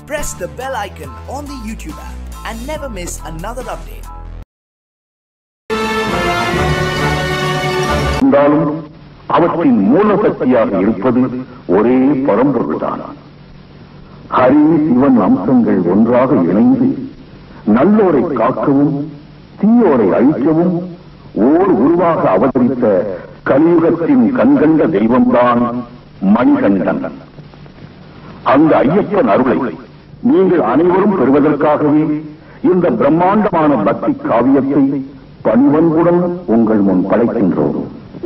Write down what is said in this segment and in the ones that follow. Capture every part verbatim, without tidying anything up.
Press the bell icon on the YouTube app and never miss another update. இருந்தாலும் அவற்றின் மூலசக்தியாக இருப்பது ஒரே பரம்பொருள்தான். ஹரி சிவன் அம்சங்கள் ஒன்றாக இணைந்து நல்லோரை காக்கவும் தீயோரை அழிக்கவும் ஓர் உருவாக அவதரித்த கலியுகத்தின் கண்கண்ட தெய்வம்தான் மணிகண்டன். அந்த ஐயப்பன் அருளை நீங்கள் அனைவரும் பெறுவதற்காகவே இந்த பிரம்மாண்டமான பக்தி காவியத்தை பணிவன்புடன் உங்கள் முன் படைக்கின்றோம்.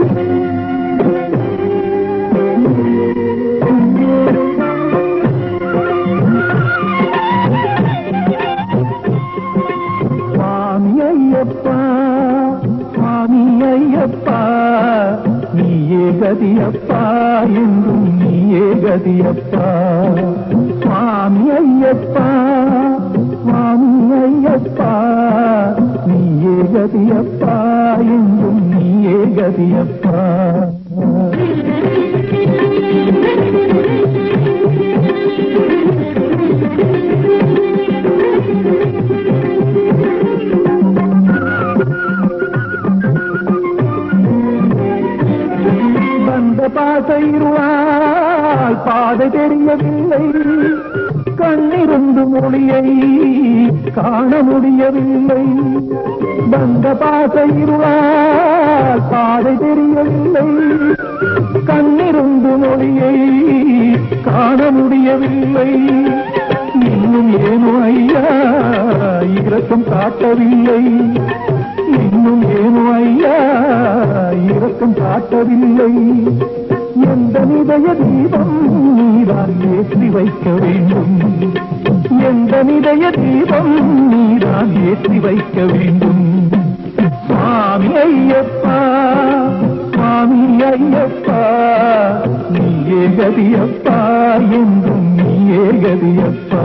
சுவாமி ஐயப்பா, சுவாமி ஐயப்பா, நீயே கதியப்பா, என்றும் நீயே கதியப்பா. சுவாமி ஐயப்பா, சுவாமி ஐயப்பா, நீயே கதியப்பா, என்றும் நீயே கதியப்பா. வந்த பாதையிருளால் பாதை தெரியவில்லை, கண்ணிருந்து மொழியை காண முடியவில்லை. வந்த பாதையிருளால் பாதை தெரியவில்லை, கண்ணிருந்து மொழியை காண முடியவில்லை. இன்னும் ஏனோ ஐயா இரக்கம் காட்டவில்லை, இன்னும் ஏனோ ஐயா இரக்கம் காட்டவில்லை. எந்த நிதய தீபம் நீதான் ஏற்றி வைக்க வேண்டும், எந்த நிதய தீபம் நீதான் ஏற்றி வைக்க வேண்டும். சுவாமி ஐயப்பா, சுவாமி ஐயப்பா, நீயே கதியப்பா, என்றும் நீயே கதியப்பா.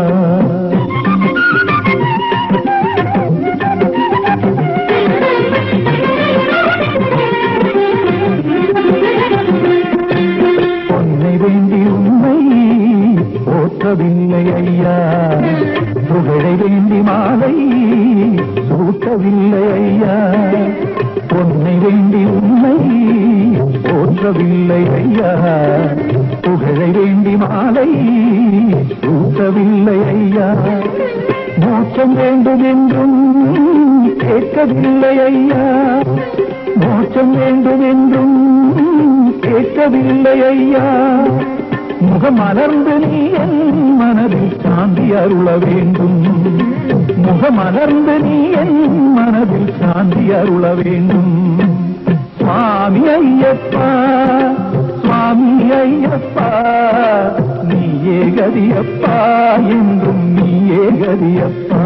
பொன்னை வேண்டி உண்மை போற்றவில்லை ஐயா, புகழை வேண்டி மாலை சூட்டவில்லை ஐயா. பொன்னை வேண்டி உண்மை போற்றவில்லை ஐயா, புகழை வேண்டி மாலை சூட்டவில்லை ஐயா. மோட்சம் வேண்டும் என்றும் கேட்கவில்லை ஐயா, மோட்சம் வேண்டும் என்றும் கேட்கவில்லை ஐயா. முகமலர்ந்து நீ என் மனதில் சாந்தி அருள வேண்டும், முகமலர்ந்து நீ என் மனதில் சாந்தி அருள வேண்டும். சுவாமி ஐயப்பா, சுவாமி ஐயப்பா, நீயே கதியப்பா, என்றும் நீயே கதியப்பா.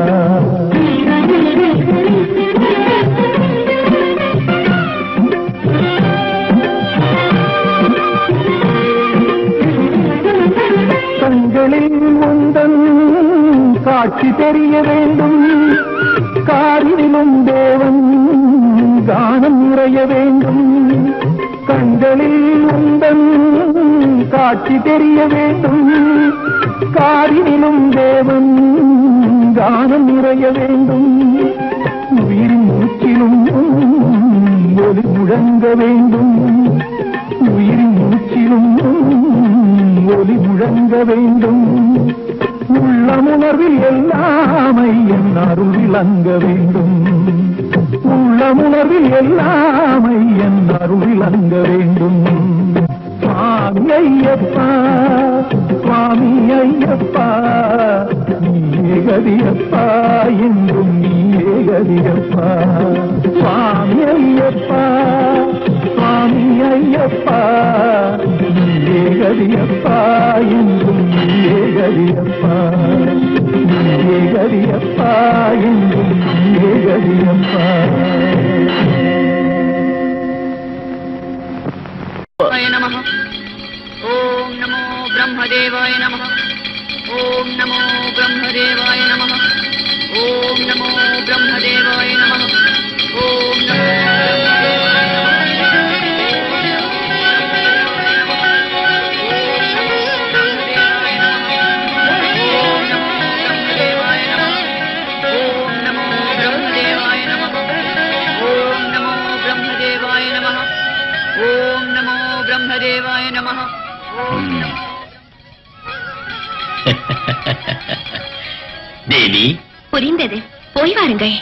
கண்களில் உந்தன் காட்சி தெரிய வேண்டும், காரிலும் தேவன் கானம் நிறைய வேண்டும். கண்களில் உந்தன் காட்சி தெரிய வேண்டும், காரிலும் தேவன் கானம் நிறைய வேண்டும். உயிரின் மூச்சிலும் ஒளி முழங்க வேண்டும், உயிரின் மூச்சிலும் ஒளி முழங்க வேண்டும். உள்ளமுணர்வில் எல்லாமை என் அருள் விளங்க வேண்டும், உள்ளமுணர்வில் எல்லாமை என் அருள் விளங்க வேண்டும். சுவாமி ஐயப்பா, சுவாமி ஐயப்பா, நீயே கதியப்பா, என்றும் நீயே கதியப்பா. சுவாமி ஐயப்பா, சுவாமி ஐயப்பா, நீயே கதியப்பா, என்றும் நீயே கதியப்பா. நீயே கதியப்பா, என்றும் நீயே கதியப்பா. नमः। ओम नमो ब्रह्मदेवाय नमः। ओम नमो ब्रह्मदेवाय नमः। ओम नमो ब्रह्मदेवाय नमः। ओम नमो ब्रह्मदेवाय नमः। ब्रह्मदेवाय नमः। ओम नमो தேவி புரிந்தது. போய் வாருங்கள்.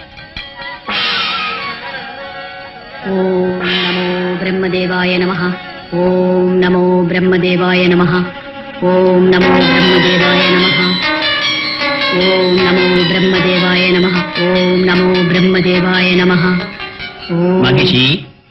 ओम नमो ब्रह्मदेवाय नमः। ओम नमो ब्रह्मदेवाय नमः। ओम नमो ब्रह्मदेवाय नमः। ओम नमो ब्रह्मदेवाय नमः। ओम नमो ब्रह्मदेवाय नमः। மகிஷி,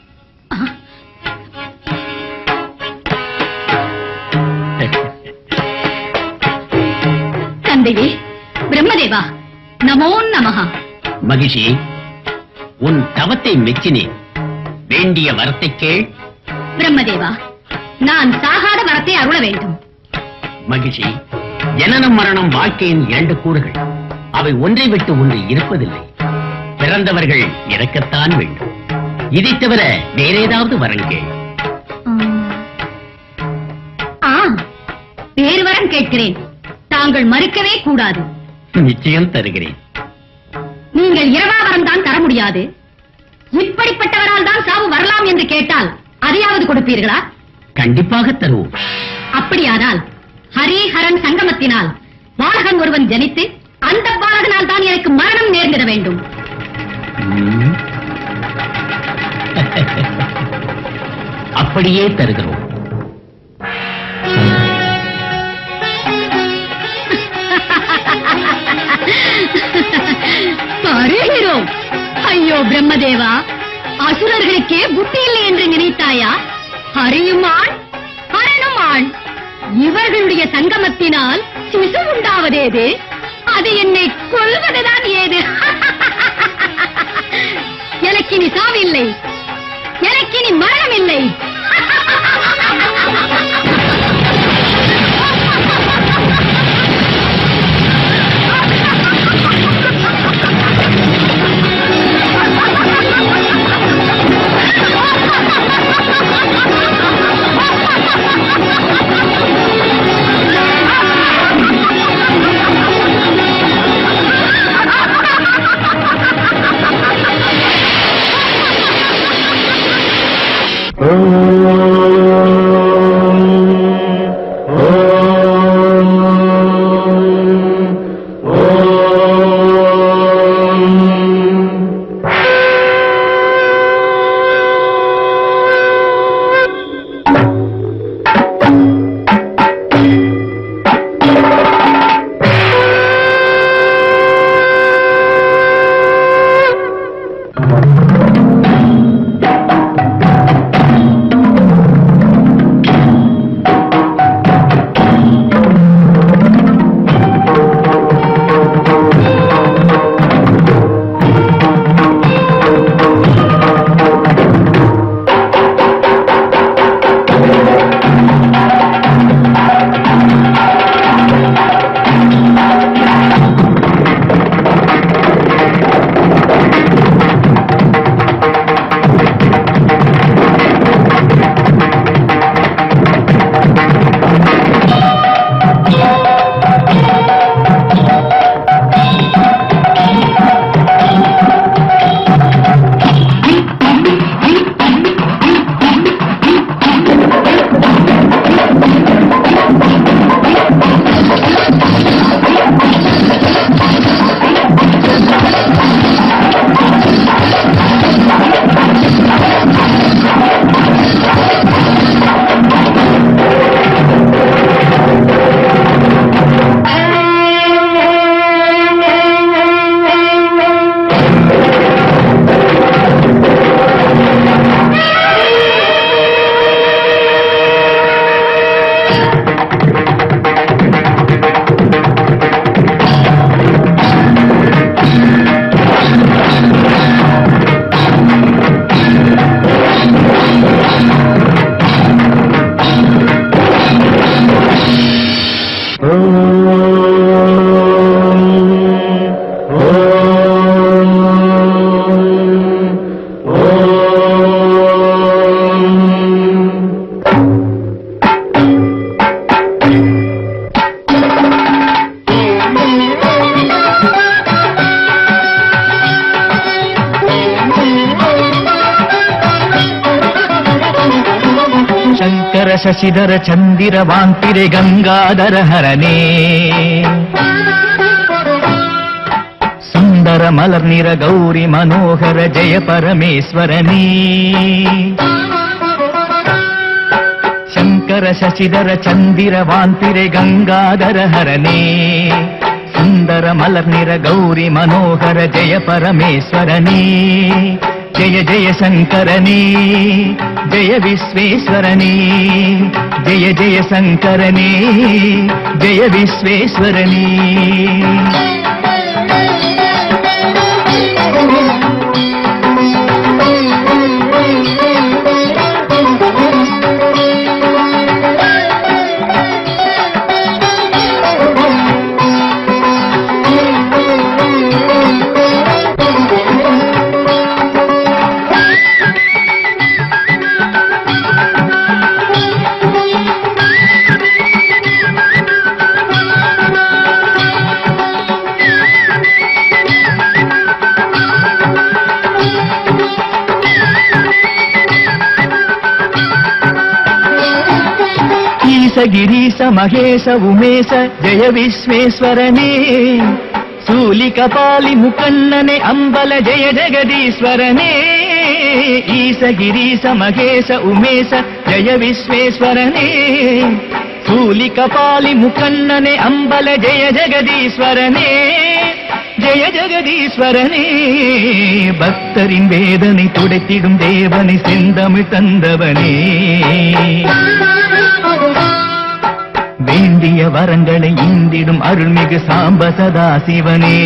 தந்தையே பிரம்மதேவா நமோ நமஹ. மகிஷி, உன் தவத்தை மெச்சினேன். வேண்டிய வரத்தை கேள். பிரம்மதேவா, நான் சாகாத வரத்தை அருள வேண்டும். மகிஷி, ஜனனம் மரணம் வாழ்க்கையின் இரண்டு கூறுகள். அவை ஒன்றை விட்டு ஒன்று இருப்பதில்லை. பிறந்தவர்கள் இறக்கத்தான் வேண்டும். இதை தவிர வேற ஏதாவது வரம் கேள். ஆ, வேறு வரம் கேட்கிறேன். தாங்கள் மறுக்கவே கூடாது. நிச்சயம் தருகிறேன். நீங்கள் இரவா வரம் தான் தர முடியாது. இப்படிப்பட்டவரால் தான் சாவு வரலாம் என்று கேட்டால் அதையாவது கொடுப்பீர்களா? கண்டிப்பாக தருவோம். அப்படியானால் ஹரிஹரன் சங்கமத்தினால் பாலகன் ஒருவன் ஜனித்து அந்த பாலகனால் தான் எனக்கு மரணம் நேர்ந்திட வேண்டும். ம். அப்படியே தருகிறோம். வருகிறோம். ஐயோ பிரம்மதேவா, அசுரர்களுக்கே புத்தி இல்லை என்று நினைத்தாயா? ஹரியுமான் ஹரனுமான் இவர்களுடைய சங்கமத்தினால் சிசு உண்டாவதேது? அது என்னை கொல்வதுதான் ஏது? எனக்கினி சாவில்லை, எனக்கினி மரணம் இல்லை. சங்கர ಶಶಿಧರ ಚಂದಿರ ವಾಂತಿರೆ ಗಂಗಾಧರ ಹರನೇ ಸುಂದರ ಮಲರ್ನಿರ ಗೌರಿ ಮನೋಹರ ಜಯ ಪರಮೇಶ್ವರನೇ ಶಂಕರ ಶಶಿಧರ ಚಂದಿರ ವಾಂತಿರೆ ಗಂಗಾಧರ ಹರನೇ ಸುಂದರ ಮಲರ್ನಿರ ಗೌರಿ ಮನೋಹರ ಜಯ ಪರಮೇಶ್ವರನೇ ಜಯ ಜಯ ಶಂಕರನೇ ಜಯ ವಿಶ್ವೇಶ್ವರನೇ ಜಯ ಜಯ ಶಂಕರನೇ ಜಯ ವಿಶ್ವೇಶ್ವರನೇ ಗಿರೀಶ ಮಹೇಶ ಉಮೇಶ ಜಯ ವಿಶ್ವೇಶ್ವರನೇ ಸೂಲಿ ಕಪಾಲಿ ಮುಕಣ್ಣನೆ ಅಂಬಲ ಜಯ ಜಗದೀಶ್ವರನೇ ಈಶ ಗಿರೀಶ ಮಹೇಶ ಉಮೇಶ ಜಯ ವಿಶ್ವೇಶ್ವರನೇ ಸೂಲಿ ಕಪಾಲಿ ಮುಕಣ್ಣನೆ ಅಂಬಲ ಜಯ ಜಗದೀಶ್ವರನೇ ஜெய ஜெகதீஸ்வரனே பக்தரின் வேதனை துடைத்திடும் தேவனை செந்தமிழ் தந்தவனே வேண்டிய வரங்களை இந்திடும் அருள்மிகு சாம்ப சதா சிவனே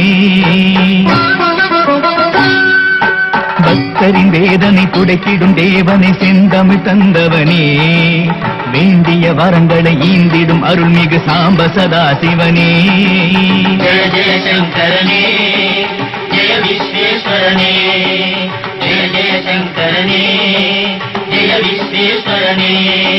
பக்தரின் வேதனை துடைத்திடும் தேவனை செந்தமிழ் தந்தவனே வேண்டிய வரங்களை ஈந்திடும் அருள்மிகு சாம்ப சதா சிவனே ஜெய ஜெய சங்கரனே ஜெய விஸ்வேஸ்வரனே ஜெய ஜெய சங்கரனே ஜெய விஸ்வேஸ்வரனே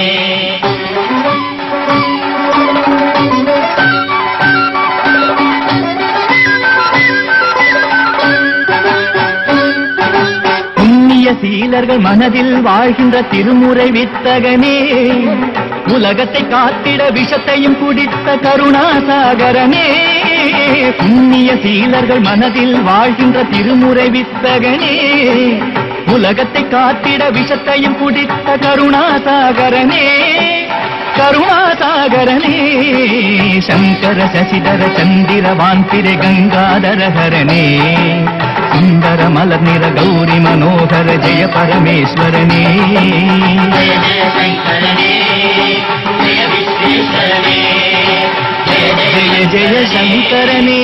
சீலர்கள் மனதில் வாழ்கின்ற திருமுறை வித்தகனே உலகத்தை காத்திட விஷத்தையும் குடித்த கருணாசாகரனே புண்ணிய சீலர்கள் மனதில் வாழ்கின்ற திருமுறை வித்தகனே உலகத்தை காத்திட விஷத்தையும் குடித்த கருணாசாகரனே கருணாசாகரனே சங்கர சசிதர சந்திர வாந்திர கங்காதர ஹரனே சுந்தர மலர் நிற கௌரி மனோகர ஜெய பரமேஸ்வரனே ஜெய ஜெய சங்கரனே ஜெய விஸ்வேஸ்வரனே ஜெய ஜெய சங்கரனே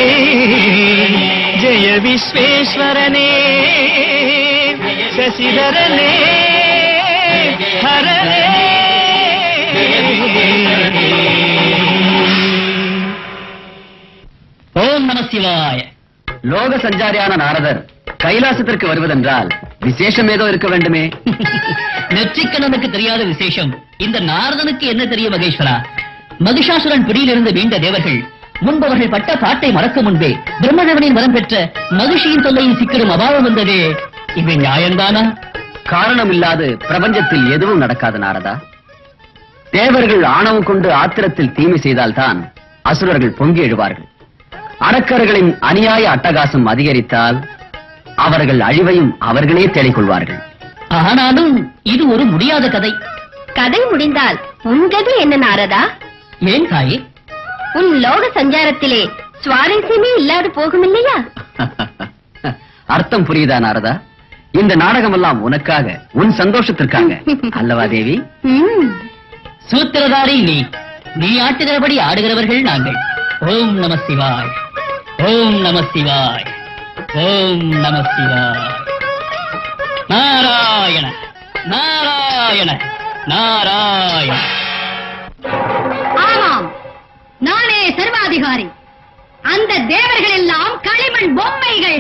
ஜெய விஸ்வேஸ்வரனே சசிதரனே ஹரனே ஓம் நம சிவாய. லோக சஞ்சாரியான நாரதர் கைலாசத்திற்கு வருவதென்றால் விசேஷம் ஏதோ இருக்க வேண்டுமே. நெற்றிக்கணனுக்கு தெரியாத விசேஷம் இந்த நாரதனுக்கு என்ன தெரியும் மகேஸ்வரா? மகிஷாசுரன் பிடியிலிருந்து மீண்ட தேவர்கள் முன்பு அவர்கள் பட்ட பாட்டை மறக்க முன்பே பிரம்மதேவனின் வரம் பெற்ற மகிஷியின் தொல்லையின் சிக்கலும் அபாவம் வந்ததே, இது நியாயம்தானா? காரணம் இல்லாது பிரபஞ்சத்தில் எதுவும் நடக்காது நாரதா. தேவர்கள் ஆணவம் கொண்டு ஆத்திரத்தில் தீமை செய்தால்தான் அசுரர்கள் பொங்கி எழுவார்கள். அரக்கர்களின் அநியாய அட்டகாசம் அதிகரித்தால் அவர்கள் அழிவையும் அவர்களே தேடிக் கொள்வார்கள். ஆனாலும் இது ஒரு முடியாத கதை. கதை முடிந்தால் உன் கதை என்ன நாரதா? ஏன் தாயே? உன் லோக சஞ்சாரத்திலே சுவாரஸ்யமே இல்லாது போகும் இல்லையா? அர்த்தம் புரியுதா நாரதா? இந்த நாடகம் எல்லாம் உனக்காக, உன் சந்தோஷத்திற்காக அல்லவா தேவி? சூத்திரதாரி நீ, நீ ஆட்டுகிறபடி ஆடுகிறவர்கள் நாங்கள். ஓம் நம சிவாய், ஓம் நம சிவாய், ஓம் நம சிவாய். நாராயண நாராயண நாராயண. ஆமாம், நானே சர்வாதிகாரி. அந்த தேவர்கள் எல்லாம் களிமண் பொம்மைகள்.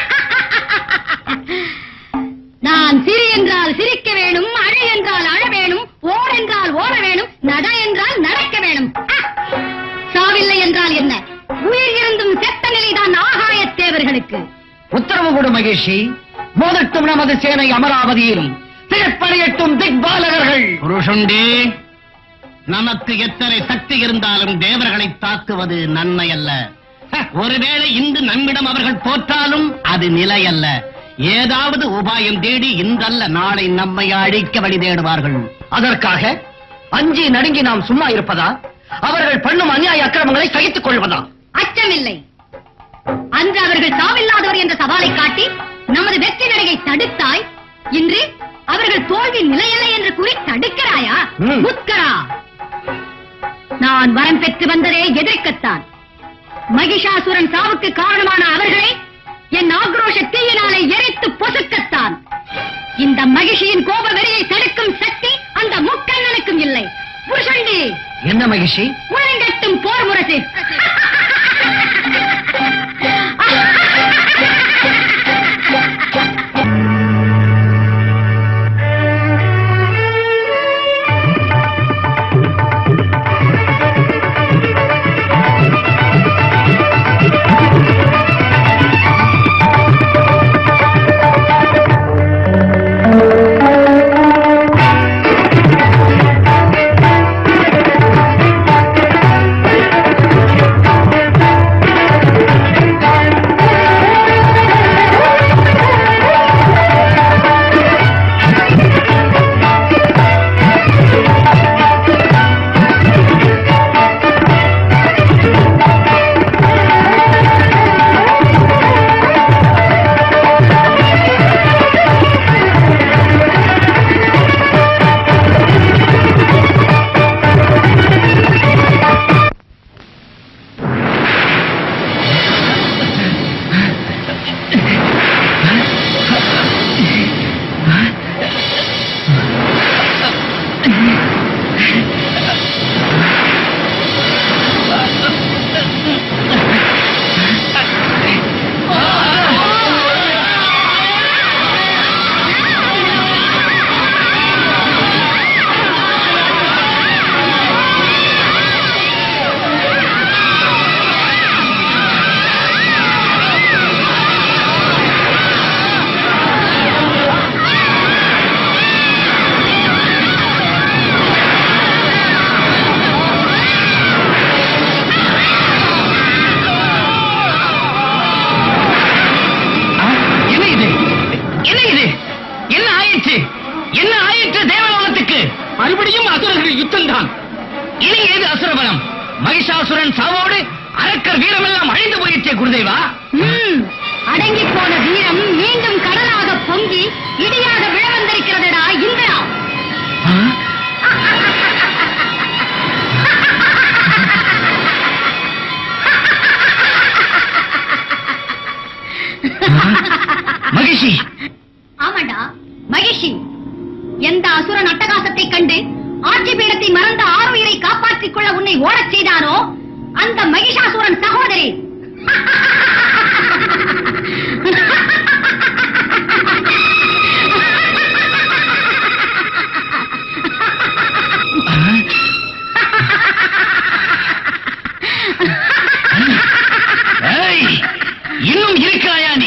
நான் சிரி என்றால் சிரிக்க வேணும், அழ என்றால் அழ வேணும், ஓட என்றால் ஓட வேணும், நட என்றால் நடக்க வேணும். சாவில்லை என்றால் என்ன? உயிர் இருந்தும் செத்த நிலைதான் ஆகாய தேவர்களுக்கு. உத்தரவு கொடு மகேஷி. மோதட்டும் நமது சேனை அமராவதியிலும், திகப்படையட்டும் திக்பாலகர்கள். புருஷண்டே, நமக்கு எத்தனை சக்தி இருந்தாலும் தேவர்களை தாக்குவது நன்மை அல்ல. ஒருவேளை இன்று நம்மிடம் அவர்கள் தோற்றாலும் அது நிலை அல்ல. ஏதாவது உபாயம் தேடி இன்றல்ல நாளை நம்மை அழிக்க வழி தேடுவார்கள். அதற்காக அஞ்சி நடுங்கி நாம் சும்மா இருப்பதா? அவர்கள் பண்ணும் அநியாய அக்கிரமங்களை சகித்துக் கொள்வதா? அச்சமில்லை. அன்று அவர்கள் சாவில்லாதவர் என்ற சவாலை காட்டி நமது வெற்றி நடையை தடுத்தாய். இன்று அவர்கள் தோல்வி நிலையில்லை என்று கூறி தடுக்கிறாயா? முத்கரா, நான் வரம் பெற்று வந்ததே எதிர்க்கத்தான். மகிஷாசுரன் சாவுக்கு காரணமான அவர்களை என் ஆக்ரோஷ தீயினாலே எரித்து பொசுக்கத்தான். இந்த மகிஷியின் கோப வெறியை தடுக்கும் சக்தி அந்த முக்கண்ணனுக்கும் இல்லை. புருஷண்டி, என்ன மகிஷி? உலகட்டும் போர் முரசு. மறுபடியும் அசுரர்கள் யுத்தம் தான். இனி ஏது அசுரபலம்? மகிஷாசுரன் சாவோடு அரக்கர் வீரமெல்லாம் அழிந்து போயிற்றே குருதேவா. அடங்கி போன வீரம் மீண்டும் கடலாக பொங்கி இடியாக விழ வந்திருக்கிறதடா இந்திரா. மகிஷி. ஆமாண்டா மகிஷி. எந்த அசுரன் அட்டகாசத்தை கண்டு ஆட்சி பீடத்தை மறந்த ஆறுயிரை காப்பாற்றிக் கொள்ள உன்னை ஓடச் செய்தானோ அந்த மகிஷாசுரன் சகோதரி. இன்னும் இருக்கிறாயா நீ?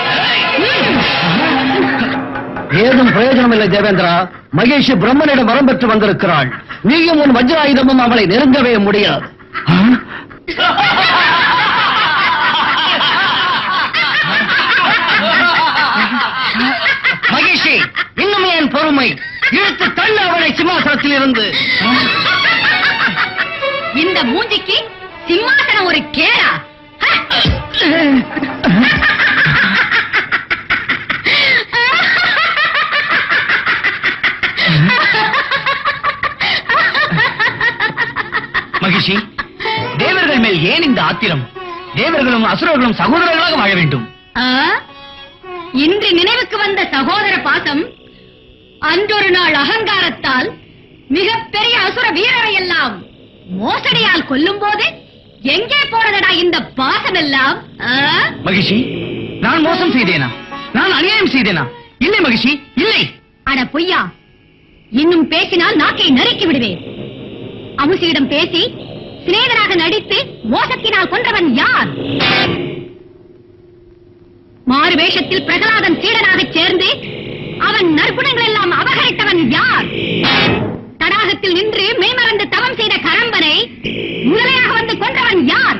ஏதும் பிரயோஜனம் இல்லை தேவேந்திரா. மகேஷ் பிரம்மனிடம் வரம் பெற்று வந்திருக்கிறாள். நீயும் உன் வஜ்ராயுதமும் அவளை நெருங்கவே முடியாது. மகேஷி, இன்னும் என் பொறுமை இழுத்து தள்ள அவளை சிம்மாசனத்தில் இருந்து. இந்த மூஞ்சிக்கு சிம்மாசனம் ஒரு கேரா? மகிஷி, தேவர்கள் மேல் ஏன் இந்த ஆத்திரம்? தேவர்களும் அசுரர்களும் சகோதரர்களாக வாழ வேண்டும். இன்று நினைவுக்கு வந்த சகோதர பாசம் அன்றொரு நாள் அகங்காரத்தால் மிகப்பெரிய அசுர வீரரை எல்லாம் மோசடியால் கொல்லும் போது எங்கே போனதடா இந்த பாசம் எல்லாம்? மகிஷி, நான் மோசம் செய்தேனா? நான் அநியாயம் செய்தேனா? இல்லை மகிஷி, இல்லை. அட பொய்யா, இன்னும் பேசினால் நாக்கை நறுக்கி விடுவேன். அமுசியிடம் பேசி சிநேகனாக நடித்து மோசத்தினால் கொன்றவன் யார்? மாறு வேஷத்தில் பிரகலாதன் சீடனாக சேர்ந்து அவன் நற்குணங்கள் எல்லாம் அபகரித்தவன் யார்? தடாகத்தில் நின்று மெய்மறந்து தவம் செய்த கரம்பனை முதலையாக வந்து கொன்றவன் யார்?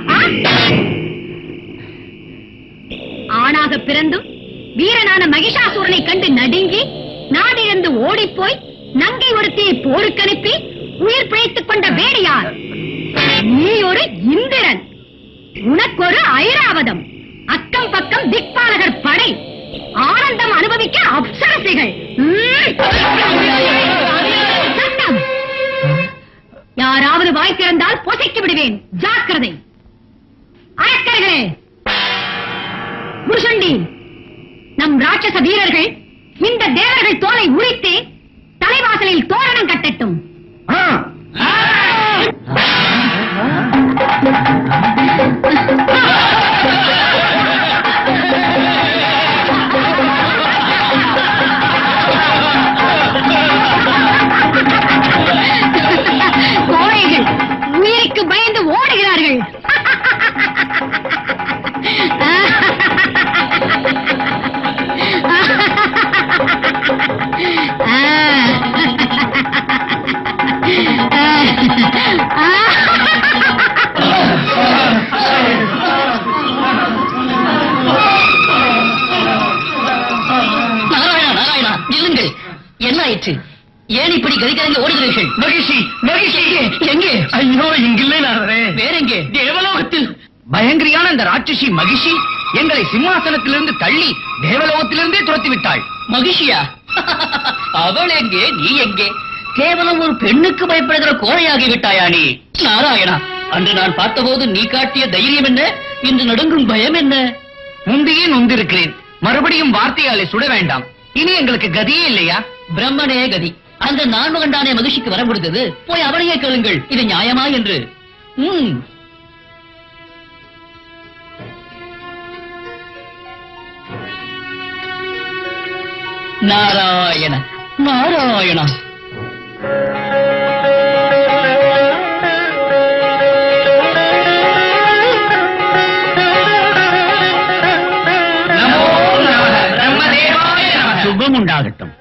ஆணாக பிறந்தும் வீரனான மகிஷாசூரனை கண்டு நடுங்கி நாடிழந்து ஓடிப்போய் நங்கை ஒருத்தியை போருக்கு அனுப்பி உயிர் பிழைத்துக் கொண்ட வேறு யார்? நீ ஒரு இந்திரன், உனக்கு ஒரு ஐராவதம், அக்கம் பக்கம் திக்பாலகர் படை, ஆனந்தம் அனுபவிக்க அப்சரசிகள். யாராவது வாய் திறந்தால் பொசைக்கு விடுவேன், ஜாக்கிரதை. அரக்கர்களே, முருஷண்டி, நம் ராட்சச வீரர்கள் இந்த தேவர்கள் தோலை உரித்து தலைவாசலில் தோரணம் கட்டட்டும். கோழைகள் உயிருக்கு பயந்து ஓடுகிறார்கள். என்ன ஆயிற்று? ஏன் இப்படி கதிகலங்க ஓடுகிறீர்கள்? மகிழ்ச்சி மகிழ்ச்சி எங்கே? ஐயோ, இங்கில்லை நாரதே. வேற எங்கே? தேவலோகத்தில். பயங்கரியான அந்த ராட்சசி மகிஷி எங்களை சிம்மாசனத்திலிருந்து தள்ளி தேவலோகத்திலிருந்தே துரத்தி விட்டாள். மகிழ்ச்சியா? அவள் எங்கே? நீ எங்கே? கேவலம் ஒரு பெண்ணுக்கு பயப்படுகிற கோழையாகி விட்டாயா நீ? நாராயணா, அன்று நான் பார்த்தபோது நீ காட்டிய தைரியம் என்ன? இன்று நடுங்கும் பயம் என்ன? முந்தையே நொந்திருக்கிறேன். மறுபடியும் வார்த்தையாலே சுட வேண்டாம். இனி எங்களுக்கு கதியே இல்லையா? பிரம்மனே கதி. அந்த நான்மகண்டானே மகிழ்ச்சிக்கு வர முடிந்தது. போய் அவனையே கேளுங்கள், இது நியாயமா என்று. ம் நாராயண நாராயண. சுபம் உண்டாகட்டும்.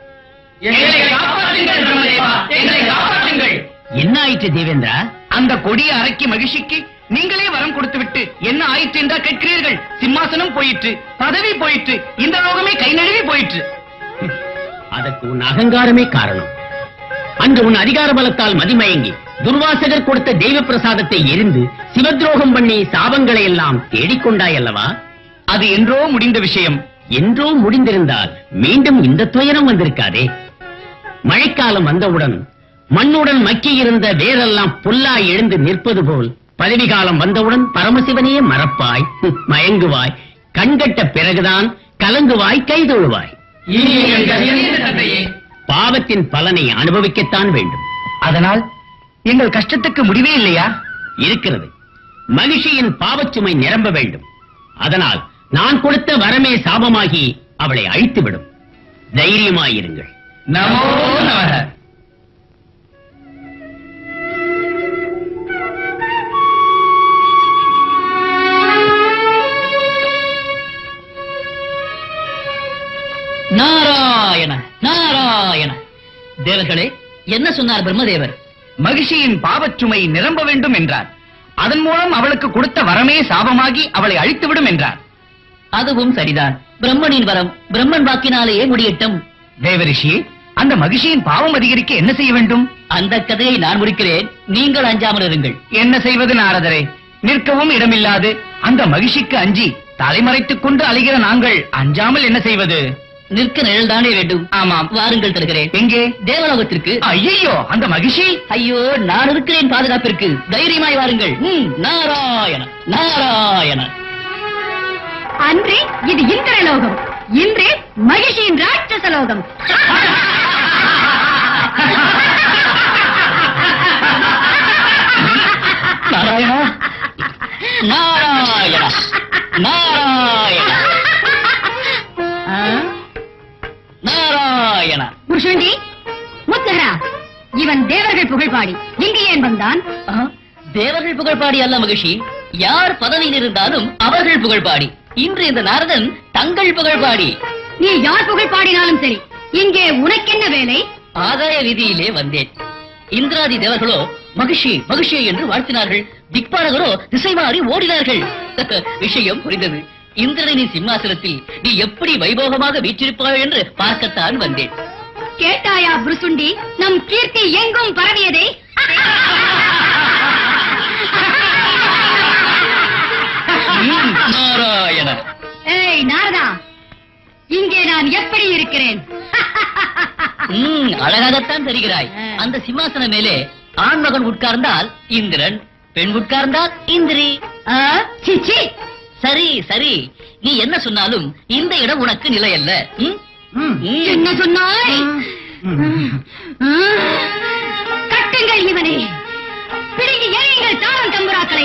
என்ன ஆயிற்று தேவேந்திரா? அந்த கொடிய அரக்கி மகிழ்ச்சிக்கு நீங்களே வரம் கொடுத்து விட்டு என்ன ஆயிற்று என்றா கேட்கிறீர்கள்? சிம்மாசனம் போயிற்று, பதவி போயிற்று, இந்த லோகமே கை நழுவி போயிற்று. அதற்கு உன் அகங்காரமே காரணம். அன்று உன் அதிகார பலத்தால் மதிமயங்கி துர்வாசகர் கொடுத்த தெய்வ பிரசாதத்தை எரிந்து சிவத்ரோகம் பண்ணி சாபங்களை எல்லாம் தேடிக்கொண்டாய் அல்லவா? அது என்றோ முடிந்த விஷயம். என்றோ முடிந்திருந்தால் மீண்டும் இந்த துயரம் வந்திருக்காதே. மழைக்காலம் வந்தவுடன் மண்ணுடன் மக்கியிருந்த வேரெல்லாம் புல்லாய் எழுந்து நிற்பது போல் பதவி காலம் வந்தவுடன் பரமசிவனையே மறப்பாய், மயங்குவாய். கண்கட்ட பிறகுதான் கலங்குவாய், கைதொழுவாய். பாவத்தின் பலனை அனுபவிக்கத்தான் வேண்டும். அதனால் எங்கள் கஷ்டத்துக்கு முடிவே இல்லையா? இருக்கிறது. மகிழ்ச்சியின் பாவச்சுமை நிரம்ப வேண்டும். அதனால் நான் கொடுத்த வரமே சாபமாகி அவளை அழித்துவிடும். தைரியமாயிருங்கள். நமோ நமः. நாராயண நாராயண. தேவர்களே, என்ன சொன்னார் பிரம்மதேவர்? மகிழ்ச்சியின் பாவச்சுமை நிரம்ப வேண்டும் என்றார். அதன் மூலம் அவளுக்கு கொடுத்த வரமே சாபமாகி அவளை அழித்துவிடும் என்றார். அதுவும் சரிதான். பிரம்மனின் வரம் பிரம்மன் வாக்கினாலேயே முடியட்டும். தேவரிஷி, அந்த மகிழ்ச்சியின் பாவம் அதிகரிக்க என்ன செய்ய வேண்டும்? அந்த கதையை நான் முடிக்கிறேன், நீங்கள் அஞ்சாமல் இருங்கள். என்ன செய்வது நாரதரே? நிற்கவும் இடமில்லாது அந்த மகிழ்ச்சிக்கு அஞ்சி தலைமறைத்துக் கொண்டு அலைகிற நாங்கள் அஞ்சாமல் என்ன செய்வது? நிற்க நிழல் தானே வேண்டும். ஆமாம், வாருங்கள் தருகிறேன். எங்கே? தேவலோகத்திற்கு. ஐயோ, அந்த மகிழ்ச்சி! ஐயோ, நான் இருக்கிறேன் பாதுகாப்பிற்கு. தைரியமாய் வாருங்கள். ம், நாராயண நாராயண. அன்றே இது இந்திரலோகம், இன்றே மகிழ்ச்சியின் ராட்சச லோகம். நாராயண நாராயண நாராயண நாராயண. புருஷண்டி, முத்தகரா, இவன் தேவர்கள் புகழ்பாடி. இங்கு ஏன் வந்தான்? தேவர்கள் புகழ்பாடி அல்ல மகிழ்ச்சி. யார் பதவியில் இருந்தாலும் அவர்கள் புகழ்பாடி. இன்று இந்த நாரதன் தங்கள் புகழ்பாடி. நீ யார் புகழ் பாடினாலும் சரி, இங்கே உனக்கென்ன வேலை? ஆதாய வீதியிலே வந்தேன். இந்திராதி தேவர்களோ மகிஷி மகிஷி என்று வாழ்த்தினார்கள். திக்பாலகரோ திசை மாறி ஓடினார்கள். விஷயம் புரிந்தது. இந்திரனின் சிம்மாசனத்தில் நீ எப்படி வைபோகமாக வீற்றிருப்பாய் என்று பார்க்கத்தான் வந்தேன். கேட்டாயா புருசுண்டி, நம் கீர்த்தி எங்கும் பரவியதே. நாராயண. ஏய் நாரதா, இங்கே நான் எப்படி இருக்கிறேன்? அழகாகத்தான் தெரிகிறாய். அந்த சிம்மாசன மேலே ஆண்மகன் உட்கார்ந்தால் இந்திரன், பெண் உட்கார்ந்தால் இந்திரி. சிச்சி, சரி சரி, நீ என்ன சொன்னாலும் இந்த இடம் உனக்கு நிலை அல்ல. என்ன சொன்னாய்? கட்டுங்கள் இவனை, பிடிங்கி எறியுங்கள் தாளம் தம்புராக்களை.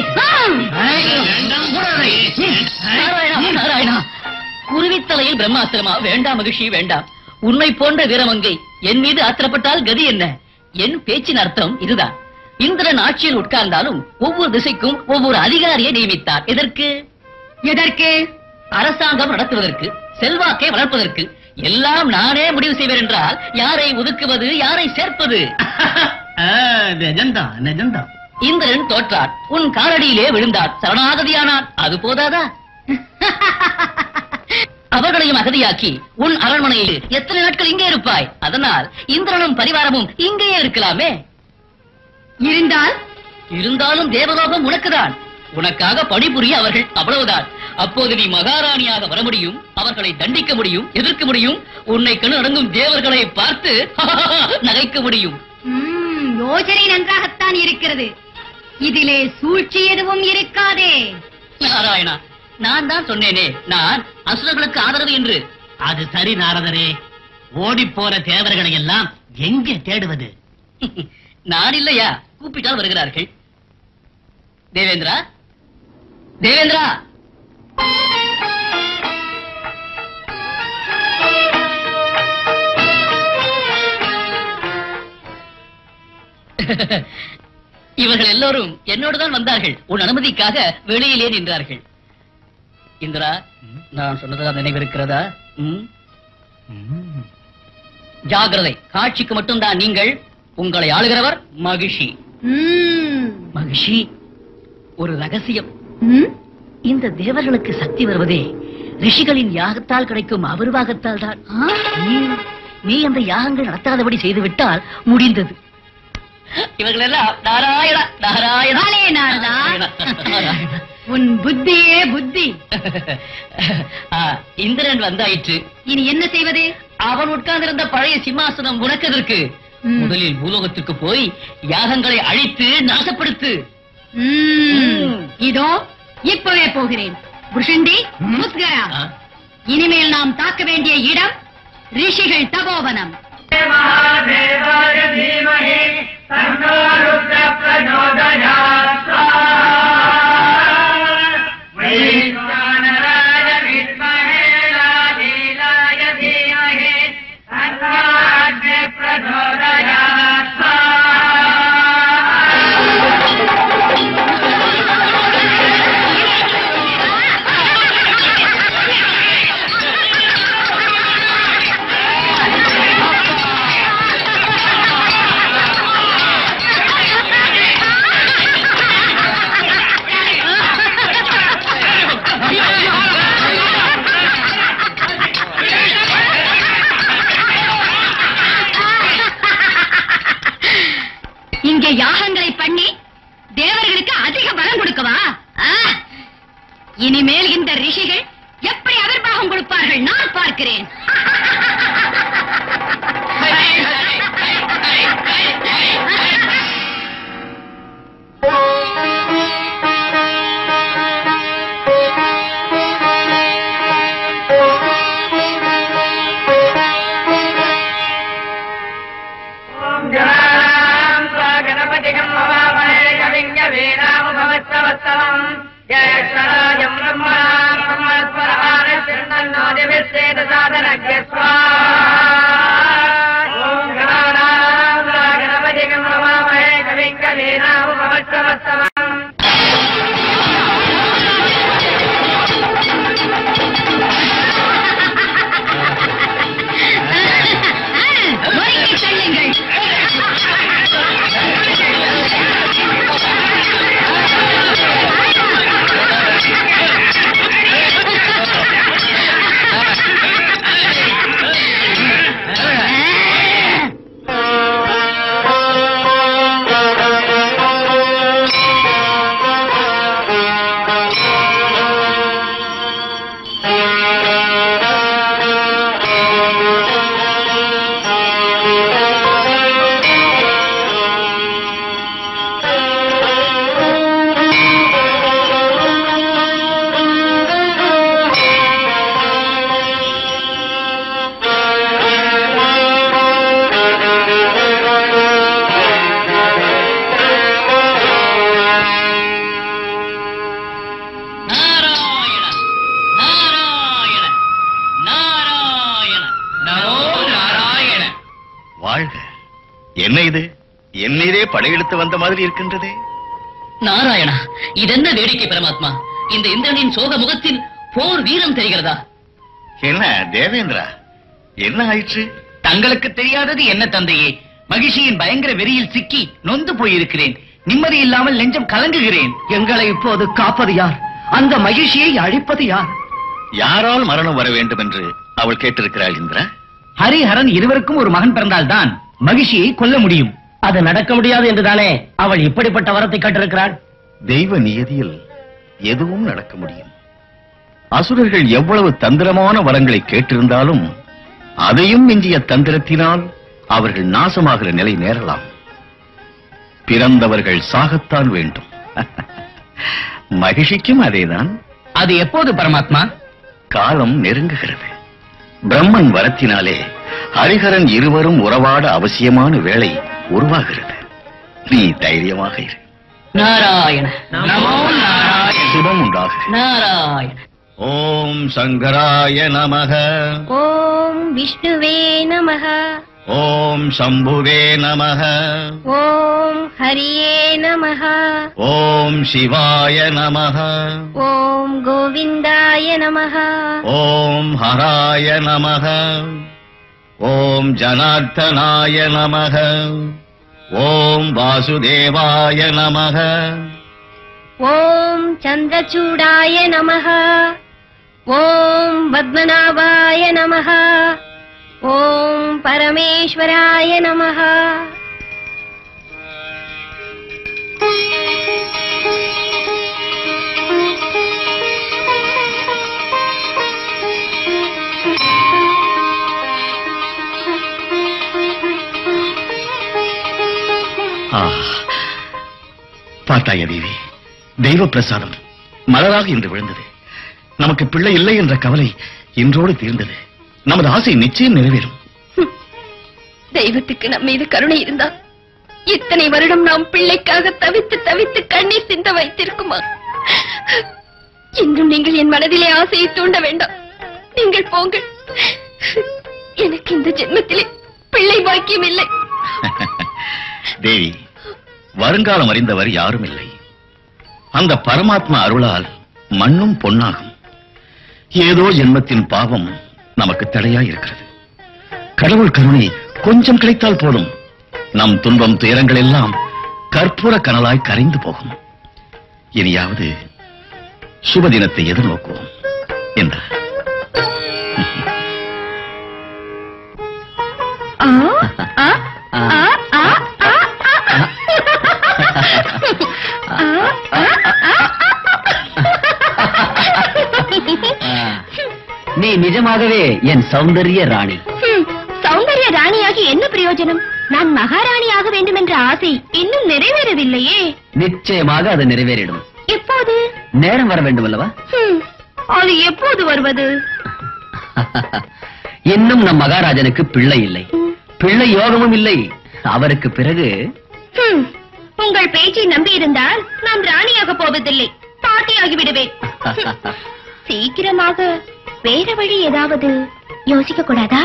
நாராயணா, குருவித்தலையில் பிரம்மாஸ்திரமா? வேண்டாம் மகிழ்ச்சி, வேண்டாம். உன்னை போன்ற வீரமங்கை என் மீது ஆத்திரப்பட்டால் கதி என்ன? என் பேச்சின் அர்த்தம் இதுதான். இந்திரன் ஆட்சியில் உட்கார்ந்தாலும் ஒவ்வொரு திசைக்கும் ஒவ்வொரு அதிகாரியை நியமித்தார். எதற்கு? எதற்கு? அரசாங்கம் நடத்துவதற்கு, செல்வாக்கை வளர்ப்பதற்கு. எல்லாம் நானே முடிவு செய்வேன் என்றால் யாரை ஒதுக்குவது, யாரை சேர்ப்பது? இந்திரன் தோற்றார், உன் காலடியிலே விழுந்தார், சரணாகதியானார். அது போதாதா? அவர்களையும் அகதியாக்கி உன் அரண்மனையில் எத்தனை நாட்கள் இங்கே இருப்பாய்? அதனால் இந்திரனும் பரிவாரமும் இங்கேயே இருக்கலாமே. இருந்தால் இருந்தாலும் தேவலோகம் உனக்குதான். உனக்காக பணிபுரிய அவர்கள், அவ்வளவுதான். அப்போது நீ மகாராணியாக வர முடியும், அவர்களை தண்டிக்க முடியும், எதிர்க்க முடியும். உன்னை கண்டு அடங்கும் தேவர்களை பார்த்து நகைக்க முடியும். யோசனை நன்றாகத்தான் இருக்கிறது. இதிலே சூழ்ச்சி எதுவும் இருக்காதே. நாராயணா, நான் தான் சொன்னேனே, நான் அசுரர்களுக்கு ஆதரவு என்று. அது சரி நாரதரே, ஓடி போற தேவர்களை எல்லாம் எங்கே தேடுவது? நான் இல்லையா, கூப்பிட்டால் வருகிறார்கள். தேவேந்திரா, தேவேந்திரா. இவர்கள் எல்லோரும் என்னோடு தான் வந்தார்கள். உன் அனுமதிக்காக வெளியிலே நின்றார்கள். இந்திரா, நான் சொன்னதா நினைவிருக்கிறதா? ஜாகிரதை, காட்சிக்கு மட்டும்தான் நீங்கள். உங்களை ஆளுகிறவர் மகிஷி. மகிஷி, ஒரு ரகசியம். இந்த தேவர்களுக்கு சக்தி வருவதே ரிஷிகளின் யாகத்தால் கிடைக்கும் அபூர்வாகத்தால் தான். நீ அந்த யாகங்கள் நடத்தாதபடி செய்துவிட்டால் முடிந்தது. இவர்கள் எல்லாம் நாராயண நாராயண நாராயண. உன் புத்தியே புத்தி. இந்திரன் வந்தாயிற்று. இனி என்ன செய்வது? அவன் உட்கார்ந்திருந்த பழைய சிம்மாசனம் உனக்கதற்கு. முதலில் பூலோகத்திற்கு போய் யாகங்களை அழித்து நாசப்படுத்து. இதோ இப்பவே போகிறேன். புருஷண்டி, முத்கரா, இனிமேல் நாம் தாக்க வேண்டிய இடம் ரிஷிகள் தபோவனம். இங்கே யாகங்களை பண்ணி தேவர்களுக்கு அதிக பலம் கொடுக்கவா? இனிமேல் இந்த ரிஷிகள் எப்படி அவிர்வாகம் கொடுப்பார்கள் நான் பார்க்கிறேன். ज्येष्ठराजम् ब्रह्मणा ब्रह्मस्वरान् चिरन्तन्नो दिविश्चेदसाधनज्ञ என்ன இது என்னையே படையெடுத்து வந்த மாதிரி இருக்கின்றதே. நாராயணா, இதென்ன வேடிக்கை பரமாத்மா? இந்த இந்திரனின் சோக முகத்தில் போர் வீரம் தெரிகிறதா? என்ன தேவேந்திரா, என்ன ஆயிற்று? தங்களுக்கு தெரியாதது என்ன தந்தையே? மகிழ்ச்சியின் பயங்கர வெறியில் சிக்கி நொந்து போயிருக்கிறேன். நிம்மதி இல்லாமல் நெஞ்சம் கலங்குகிறேன். எங்களை இப்போது காப்பது யார்? அந்த மகிழ்ச்சியை அழிப்பது யார்? யாரால் மரணம் வர வேண்டும் என்று அவள் கேட்டிருக்கிறாள் இந்திரா. ஹரிஹரன் இருவருக்கும் ஒரு மகன் பிறந்தால்தான் மகிழ்ச்சியை கொல்ல முடியும். அது நடக்க முடியாது என்றுதானே அவள் இப்படிப்பட்ட வரத்தை கட்டிருக்கிறாள். தெய்வ நியதியில் எதுவும் நடக்க முடியும். அசுரர்கள் எவ்வளவு தந்திரமான வரங்களை கேட்டிருந்தாலும் அதையும் மிஞ்சிய தந்திரத்தினால் அவர்கள் நாசமாகிற நிலை நேரலாம். பிறந்தவர்கள் சாகத்தான் வேண்டும். மகிழ்ச்சிக்கும் அதேதான். அது எப்போது பரமாத்மா? காலம் நெருங்குகிறது. பிரம்மன் வரத்தினாலே ஹரிஹரன் இருவரும் உறவாட அவசியமான வேளை உருவாகிறது. நீ தைரியமாக இரு. நாராயண நமோ நாராயண. சுபம் உண்டாக. நாராயண. ஓம் சங்கராய நமக. ஓம் விஷ்ணுவே நமஹ. ஓம் சம்புவே நமக. ஓம் ஹரியே நமஹ. ஓம் சிவாய நமக. ஓம் கோவிந்தாய நமஹ. ஓம் ஹராய நமக. ஓம் ஜனார்த்தனாய நமக. ஓம் வாசுதேவாய நமக. ஓம் சந்திரசூடாய நமஹ. ஓம் பத்மநாபாய நமஹ. ஓம் பரமேஸ்வராய நமஹ. பார்த்தாய தேவி, தெய்வ பிரசாதம் மலராக இன்று விழுந்தது. நமக்கு பிள்ளை இல்லை என்ற கவலை இன்றோடு தீர்ந்தது. நமது ஆசை நிச்சயம் நிறைவேறும். தெய்வத்துக்கு நம் மீது கருணை இருந்தா இத்தனை வருடம் நாம் பிள்ளைக்காக தவித்து தவித்து கண்ணீர் சிந்த வைத்திருக்குமா? இன்றும் நீங்கள் என் மனதிலே ஆசையை தூண்ட வேண்டாம். நீங்கள் போங்கள். எனக்கு இந்த ஜென்மத்திலே பிள்ளை பாக்கியம் இல்லை. தேவி, வருங்காலம் அறிந்தவர் யாரும் இல்லை. அந்த பரமாத்மா அருளால் மண்ணும் பொன்னாகும். ஏதோ ஜென்மத்தின் பாவம் நமக்கு தடையா இருக்கிறது. கடவுள் கருணை கொஞ்சம் கிடைத்தால் போதும், நம் துன்பம் துயரங்கள் எல்லாம் கற்பூர கனலாய் கரைந்து போகும். இனியாவது சுப தினத்தை எதிர்நோக்குவோம் என்றார். நீ நிஜமாகவே என் சௌந்தரிய ராணி. சௌந்தரிய ராணியாகி என்ன பிரயோஜனம்? நான் மகாராணியாக வேண்டும் என்ற ஆசை இன்னும் நிறைவேறவில்லையே. நிச்சயமாக அது நிறைவேறிடும். எப்போது? நேரம் வர வேண்டும் அல்லவா? அது எப்போது வருவது? இன்னும் நம் மகாராஜனுக்கு பிள்ளை இல்லை, பிள்ளை யோகமும் இல்லை. அவருக்கு பிறகு உங்கள் பேச்சை நம்பி இருந்தால் நான் ராணியாக போவதில்லை, பாட்டியாகி விடுவேன். சீக்கிரமாக வேற வழி ஏதாவது யோசிக்க கூடாதா?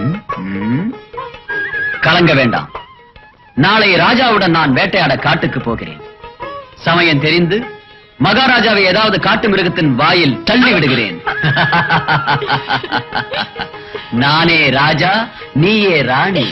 கலங்க வேண்டாம். நாளை ராஜாவுடன் நான் வேட்டையாட காட்டுக்கு போகிறேன். சமயம் தெரிந்து மகாராஜாவை ஏதாவது காட்டு மிருகத்தின் வாயில் தள்ளி விடுகிறேன். நானே ராஜா, நீயே ராணி.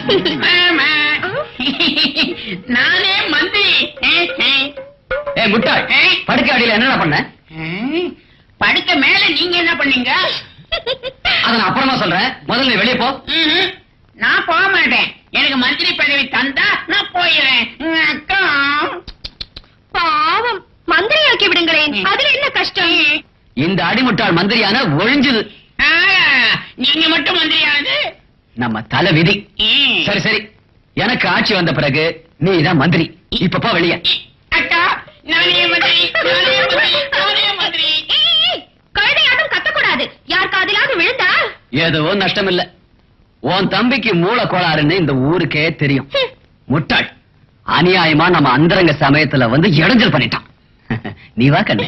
நானே மந்திரி. ஏ முட்டாள், படுக்கை அடியில என்னடா பண்ண? படுக்க மேல நீங்க என்ன பண்ணீங்க? அத நான் அப்புறமா சொல்றேன், முதல்ல வெளியே போ. நான் போக மாட்டேன். எனக்கு மந்திரி பதவி தந்தா நான் போயிடுறேன். அக்கா பாவம், மந்திரியாக்கி விடுங்களேன். அதுல என்ன கஷ்டம்? இந்த அடிமுட்டாள் மந்திரியான ஒழிஞ்சது. நீங்க மட்டும் மந்திரியானது நம்ம தலை விதி. சரி சரி, எனக்கு ஆட்சி வந்த பிறகு நீ தான் மந்திரி. இப்ப போ வெளியே. அக்கா நானே மந்திரி, நானே மந்திரி, நானே மந்திரி. கழுதையாட்டம் கத்தக்கூடாது. யார் காதிலாவது விழுந்தா எதுவும் நஷ்டம் இல்ல. உன் தம்பிக்கு மூல கோளாறுன்னு இந்த ஊருக்கே தெரியும். முட்டாள், அநியாயமா நம்ம அந்தரங்க சமயத்துல வந்து இடைஞ்சல் பண்ணிட்டான். நீ வா கண்ணே.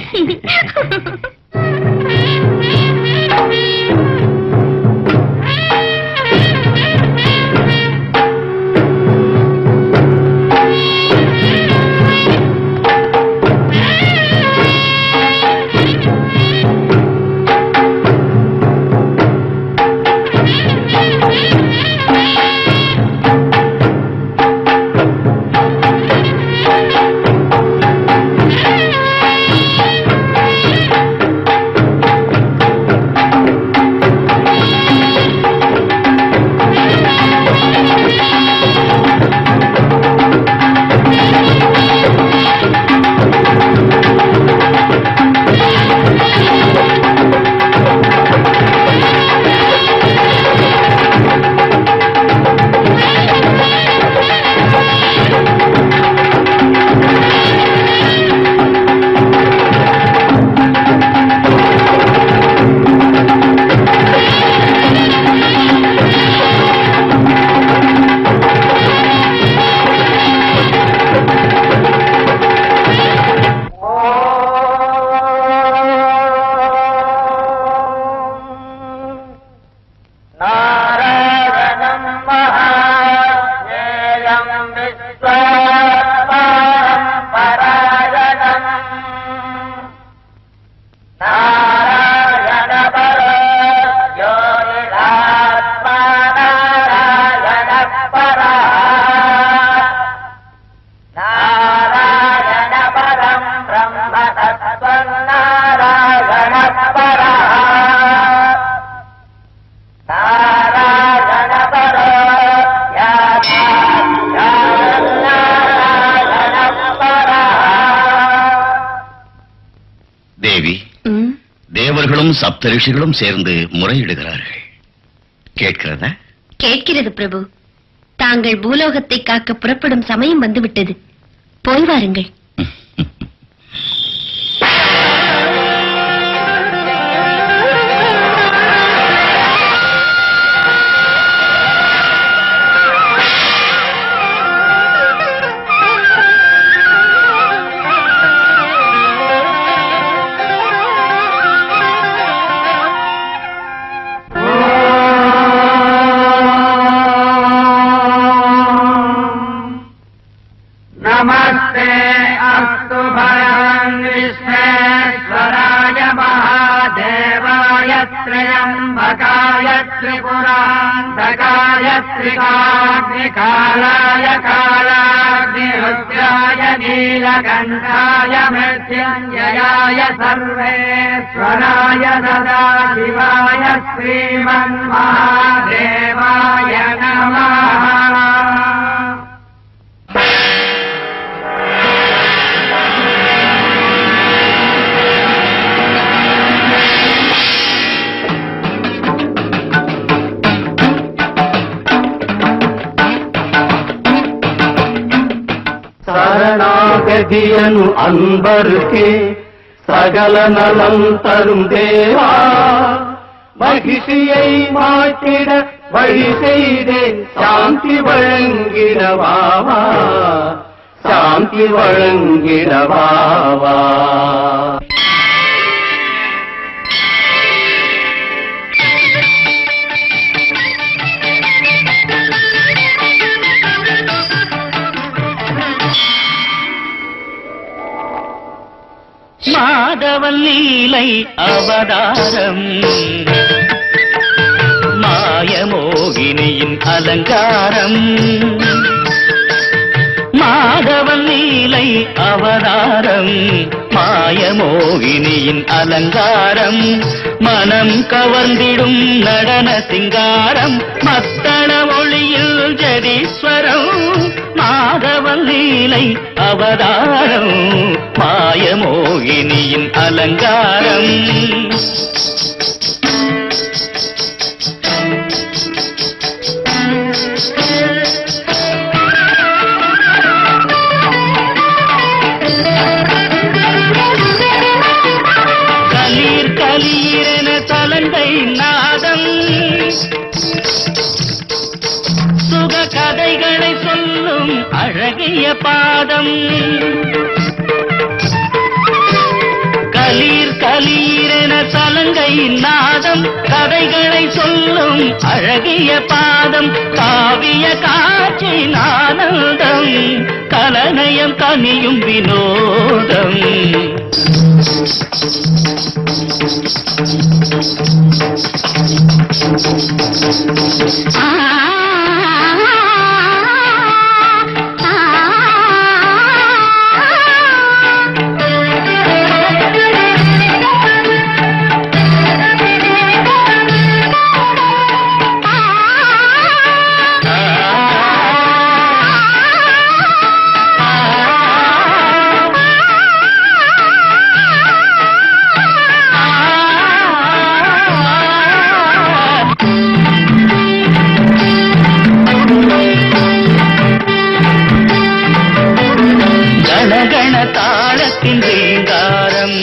தேவி, தேவர்களும் சப்த ரிஷிகளும் சேர்ந்து முறையிடுகிறார்கள். கேட்கிறதா? கேட்கிறது பிரபு. தாங்கள் பூலோகத்தை காக்க புறப்படும் சமயம் வந்துவிட்டது. போய் வாருங்கள். नमस्ते अस्तु भगवन् विश्वेश्वराय महादेवाय त्र्यम्बकाय त्रिपुरान्तकाय त्रिकाग्निकालाय कालाग्निरुद्राय नीलकण्ठाय मृत्युञ्जयाय सर्वेश्वराय सदाशिवाय श्रीमन्महादेवाय नमः। சரணாகதியனு அன்பருக்கே சகல நலம் தரும் தேவா, மகிழ்ச்சியை மாற்றிட வழி செய்தேன் சாந்தி வழங்கிடவாவா, சாந்தி வழங்கிடவாவா. மாதவன் லீலை அவதாரம், மாயமோகினியின் அலங்காரம். மாதவன் லீலை அவதாரம், மாயமோகினியின் அலங்காரம். மனம் கவர்ந்திடும் நடன சிங்காரம், மத்தள ஒளியில் ஜடீஸ்வரம். மாதவன் லீலை அவதாரம், மாயமோகினியின் அலங்காரம். கலீர் கலீரென தலங்கை நாதம், சுக கதைகளை சொல்லும் அழகிய பாதம். கலீர் கலீரென தலங்கை நாதம், கதைகளை சொல்லும் அழகிய பாதம். காவிய காட்சி ஆனந்தம், கலநயம் கனியும் வினோதம். ஆ தாளத்தின் ரீங்காரம்,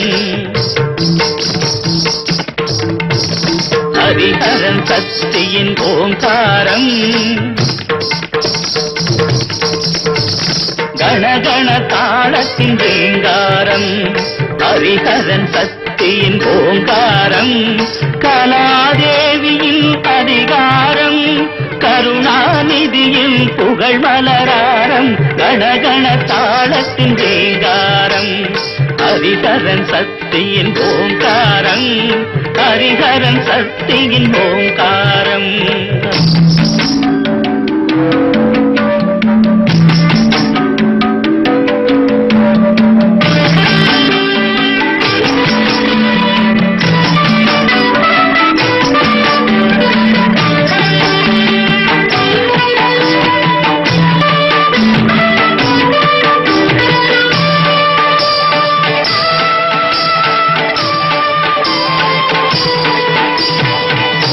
ஹரிஹரன் சக்தியின் ஓங்காரம். கணகண தாளத்தின் ரீங்காரம், ஹரிஹரன் சக்தியின் ஓங்காரம். கலாதேவியின் அதிகாரம், கருணாநிதியின் புகழ் மலராரம். கணகண தாளத்தின் ரீங்காரம், ஹரிஹரன் சக்தியின் ஓங்காரம். ஹரிஹரன் சக்தியின் ஓங்காரம்.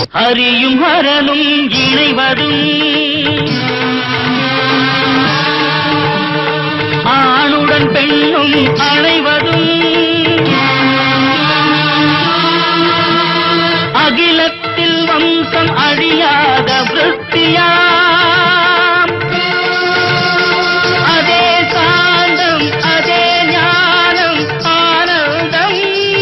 ஹரியும் ஹரனும் இணைவதும் ஆணுடன் பெண்ணும் அணைவதும் அகிலத்தில் வம்சம் அழியாத விருத்தியாம் அதே சாந்தம் அதே ஞானம் ஆனந்தம்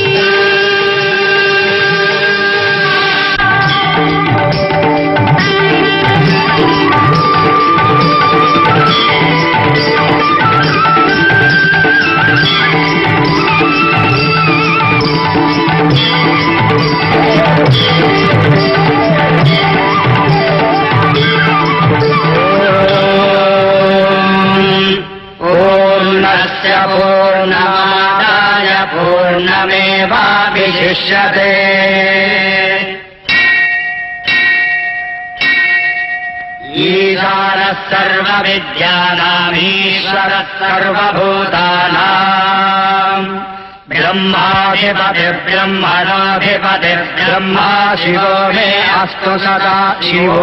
पूर्णमादाय पूर्णमेवाभिशिष्यते ईशानः सर्वविद्यानामीश्वरः सर्वभूतानाम् ब्रह्माधिपतिर्ब्रह्मणाधिपतिर्ब्रह्मा शिवो मे अस्तु सदा शिवो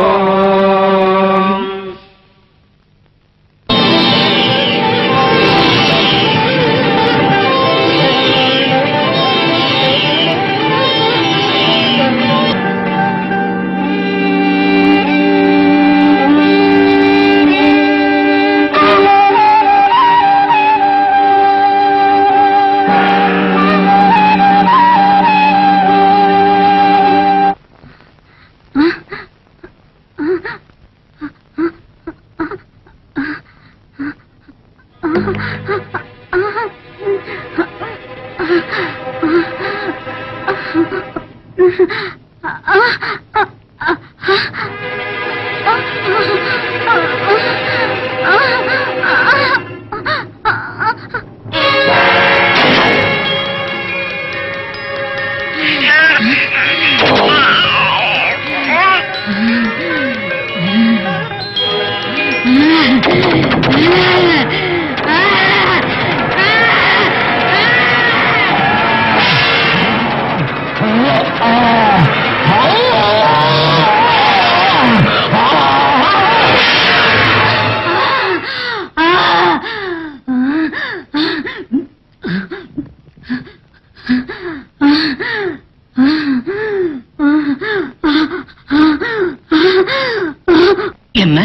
என்ன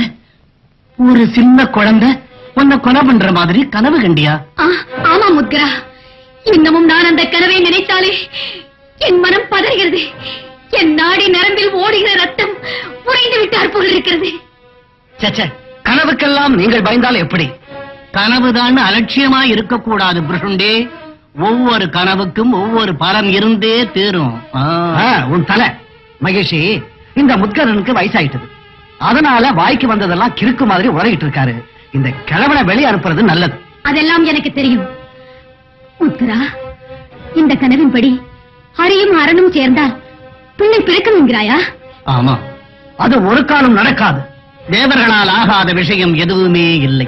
ஒரு சின்ன குழந்தை உன்னை கொலை பண்ற மாதிரி கனவு கண்டியா? ஆமா முத்கரா, இன்னமும் நான் அந்த கனவை நினைத்தாலே என் மனம் பதறுகிறது. என் நாடி நரம்பில் ஓடுகிற ரத்தம் உறைந்து விட்டார் போல் இருக்கிறது. சச்ச, கனவுக்கெல்லாம் நீங்கள் பயந்தால் எப்படி? கனவுதான் அலட்சியமா இருக்கக்கூடாது புருஷண்டே. ஒவ்வொரு கனவுக்கும் ஒவ்வொரு பலம் இருந்தே தீரும். உன் தலை மகேஷி, இந்த முத்கரனுக்கு வயசாயிட்டது. அதனால வாய்க்கு வந்ததெல்லாம் கிறுக்கு மாதிரி உரையிட்டு இருக்காரு. இந்த கிழவனை வெளியே அனுப்புறது நல்லது. அதெல்லாம் எனக்கு தெரியும் முத்கரா. இந்த கனவின்படி ஹரியும் அரணும் சேர்ந்தால் பிள்ளை பிறக்கும் என்கிறாயா? ஆமா, அது ஒரு காலம் நடக்காது. தேவர்களால் ஆகாத விஷயம் எதுவுமே இல்லை.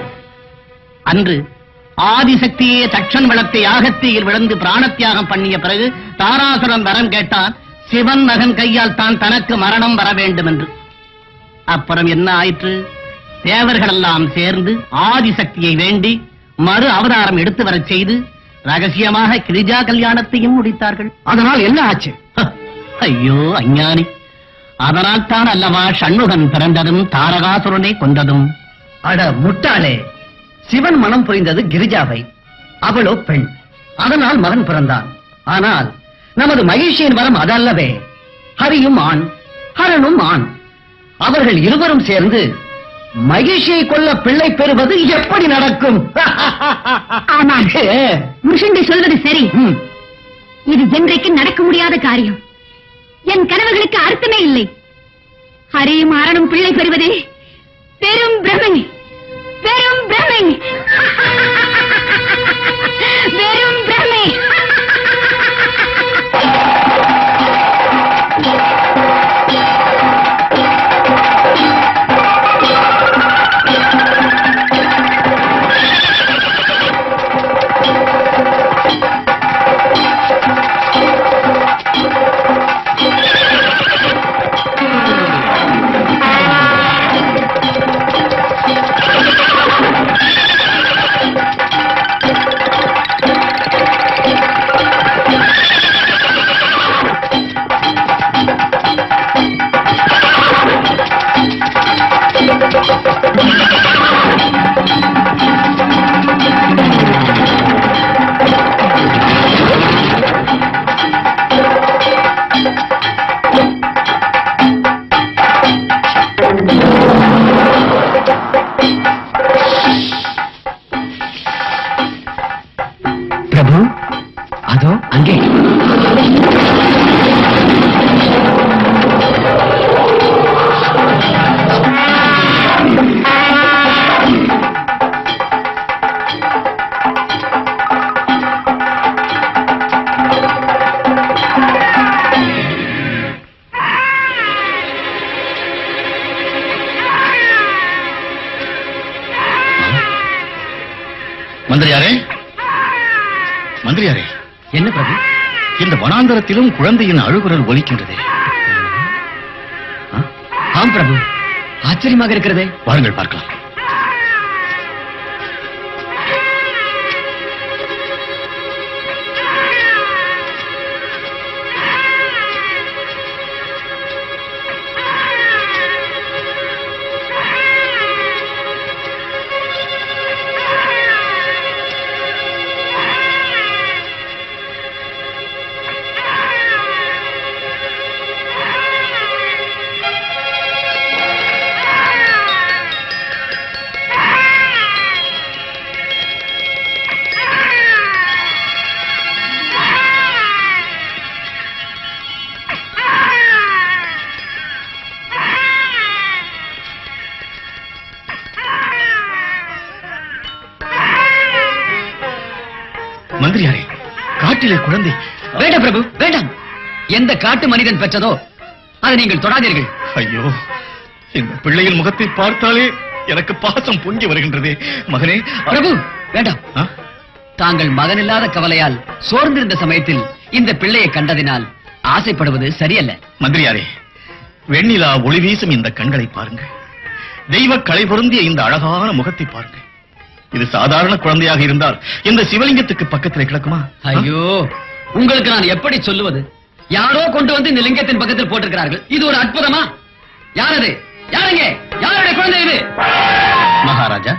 அன்று ஆதிசக்தியே தட்சன் வளத்தை யாகத்தீயில் விழுந்து பிராணத்தியாகம் பண்ணிய பிறகு தாராசுரன் வரம் கேட்டான், சிவன் மகன் கையால் தான் தனக்கு மரணம் வர வேண்டும் என்று. அப்புறம் என்ன ஆயிற்று? தேவர்கள் எல்லாம் சேர்ந்து ஆதிசக்தியை வேண்டி மறு அவதாரம் எடுத்து வரச் செய்து ரகசியமாக கிரிஜா கல்யாணத்தையும் முடித்தார்கள். அதனால் என்ன ஆச்சு? ஐயோ அஞ்ஞானி, அதனால் தான் அல்லவா ஷண்முகன் பிறந்ததும் தாரகாசுரனை கொண்டதும். அட முட்டாளே, சிவன் மனம் புரிந்தது கிரிஜாவை, அவளோ பெண், அதனால் மகன் பிறந்தான். ஆனால் நமது மகிழ்ச்சியின் வரம் அதல்லவே. ஹரியும் ஆண், ஹரனும் ஆண். அவர்கள் இருவரும் சேர்ந்து மகிழ்ச்சியை கொல்ல பிள்ளை பெறுவது எப்படி நடக்கும்? முருஷண்டி சொல்வது சரி. இது என்றைக்கு நடக்க முடியாத காரியம். என் கனவுகளுக்கு அர்த்தமே இல்லை. ஹரியும் அரணும் பிள்ளை பெறுவதே பெரும் பிரமை, பெரும் பிரமை, பெரும் பிரமை. மந்திரியாரே, மந்திரியாரே, என்ன பிரபு? இந்த வனாந்தரத்திலும் குழந்தையின் அழுகுரல் ஒலிக்கின்றது. ஆம் பிரபு, ஆச்சரியமாக இருக்கிறதே. வாருங்கள் பார்க்கலாம். மந்திரியாரே, காட்டிலே குழந்தை. வேண்டாம் பிரபு, வேண்டாம். எந்த காட்டு மனிதன் பெற்றதோ அதை நீங்கள் தொடாதீர்கள். ஐயோ, இந்த பிள்ளையின் முகத்தை பார்த்தாலே எனக்கு பாசம் பொங்கி வருகின்றதே. மகனே. பிரபு வேண்டாம். தாங்கள் மகனில்லாத கவலையால் சோர்ந்திருந்த சமயத்தில் இந்த பிள்ளையை கண்டதினால் ஆசைப்படுவது சரியல்ல. மந்திரியாரே, வெண்ணிலா ஒளி வீசும் இந்த கண்களை பாருங்கள். தெய்வ கலை பொருந்திய இந்த அழகான முகத்தை பாருங்கள். இது சாதாரண குழந்தையாக இருந்தால் இந்த சிவலிங்கத்துக்கு பக்கத்தில் கிடக்குமா? ஐயோ, உங்களுக்கு நான் எப்படி சொல்லுவது? யாரோ கொண்டு வந்து இந்த லிங்கத்தின் பக்கத்தில் போட்டிருக்கிறார்கள். இது ஒரு அற்புதமா? யாரது? யாருங்க? யாருடைய குழந்தை இது? மகாராஜா,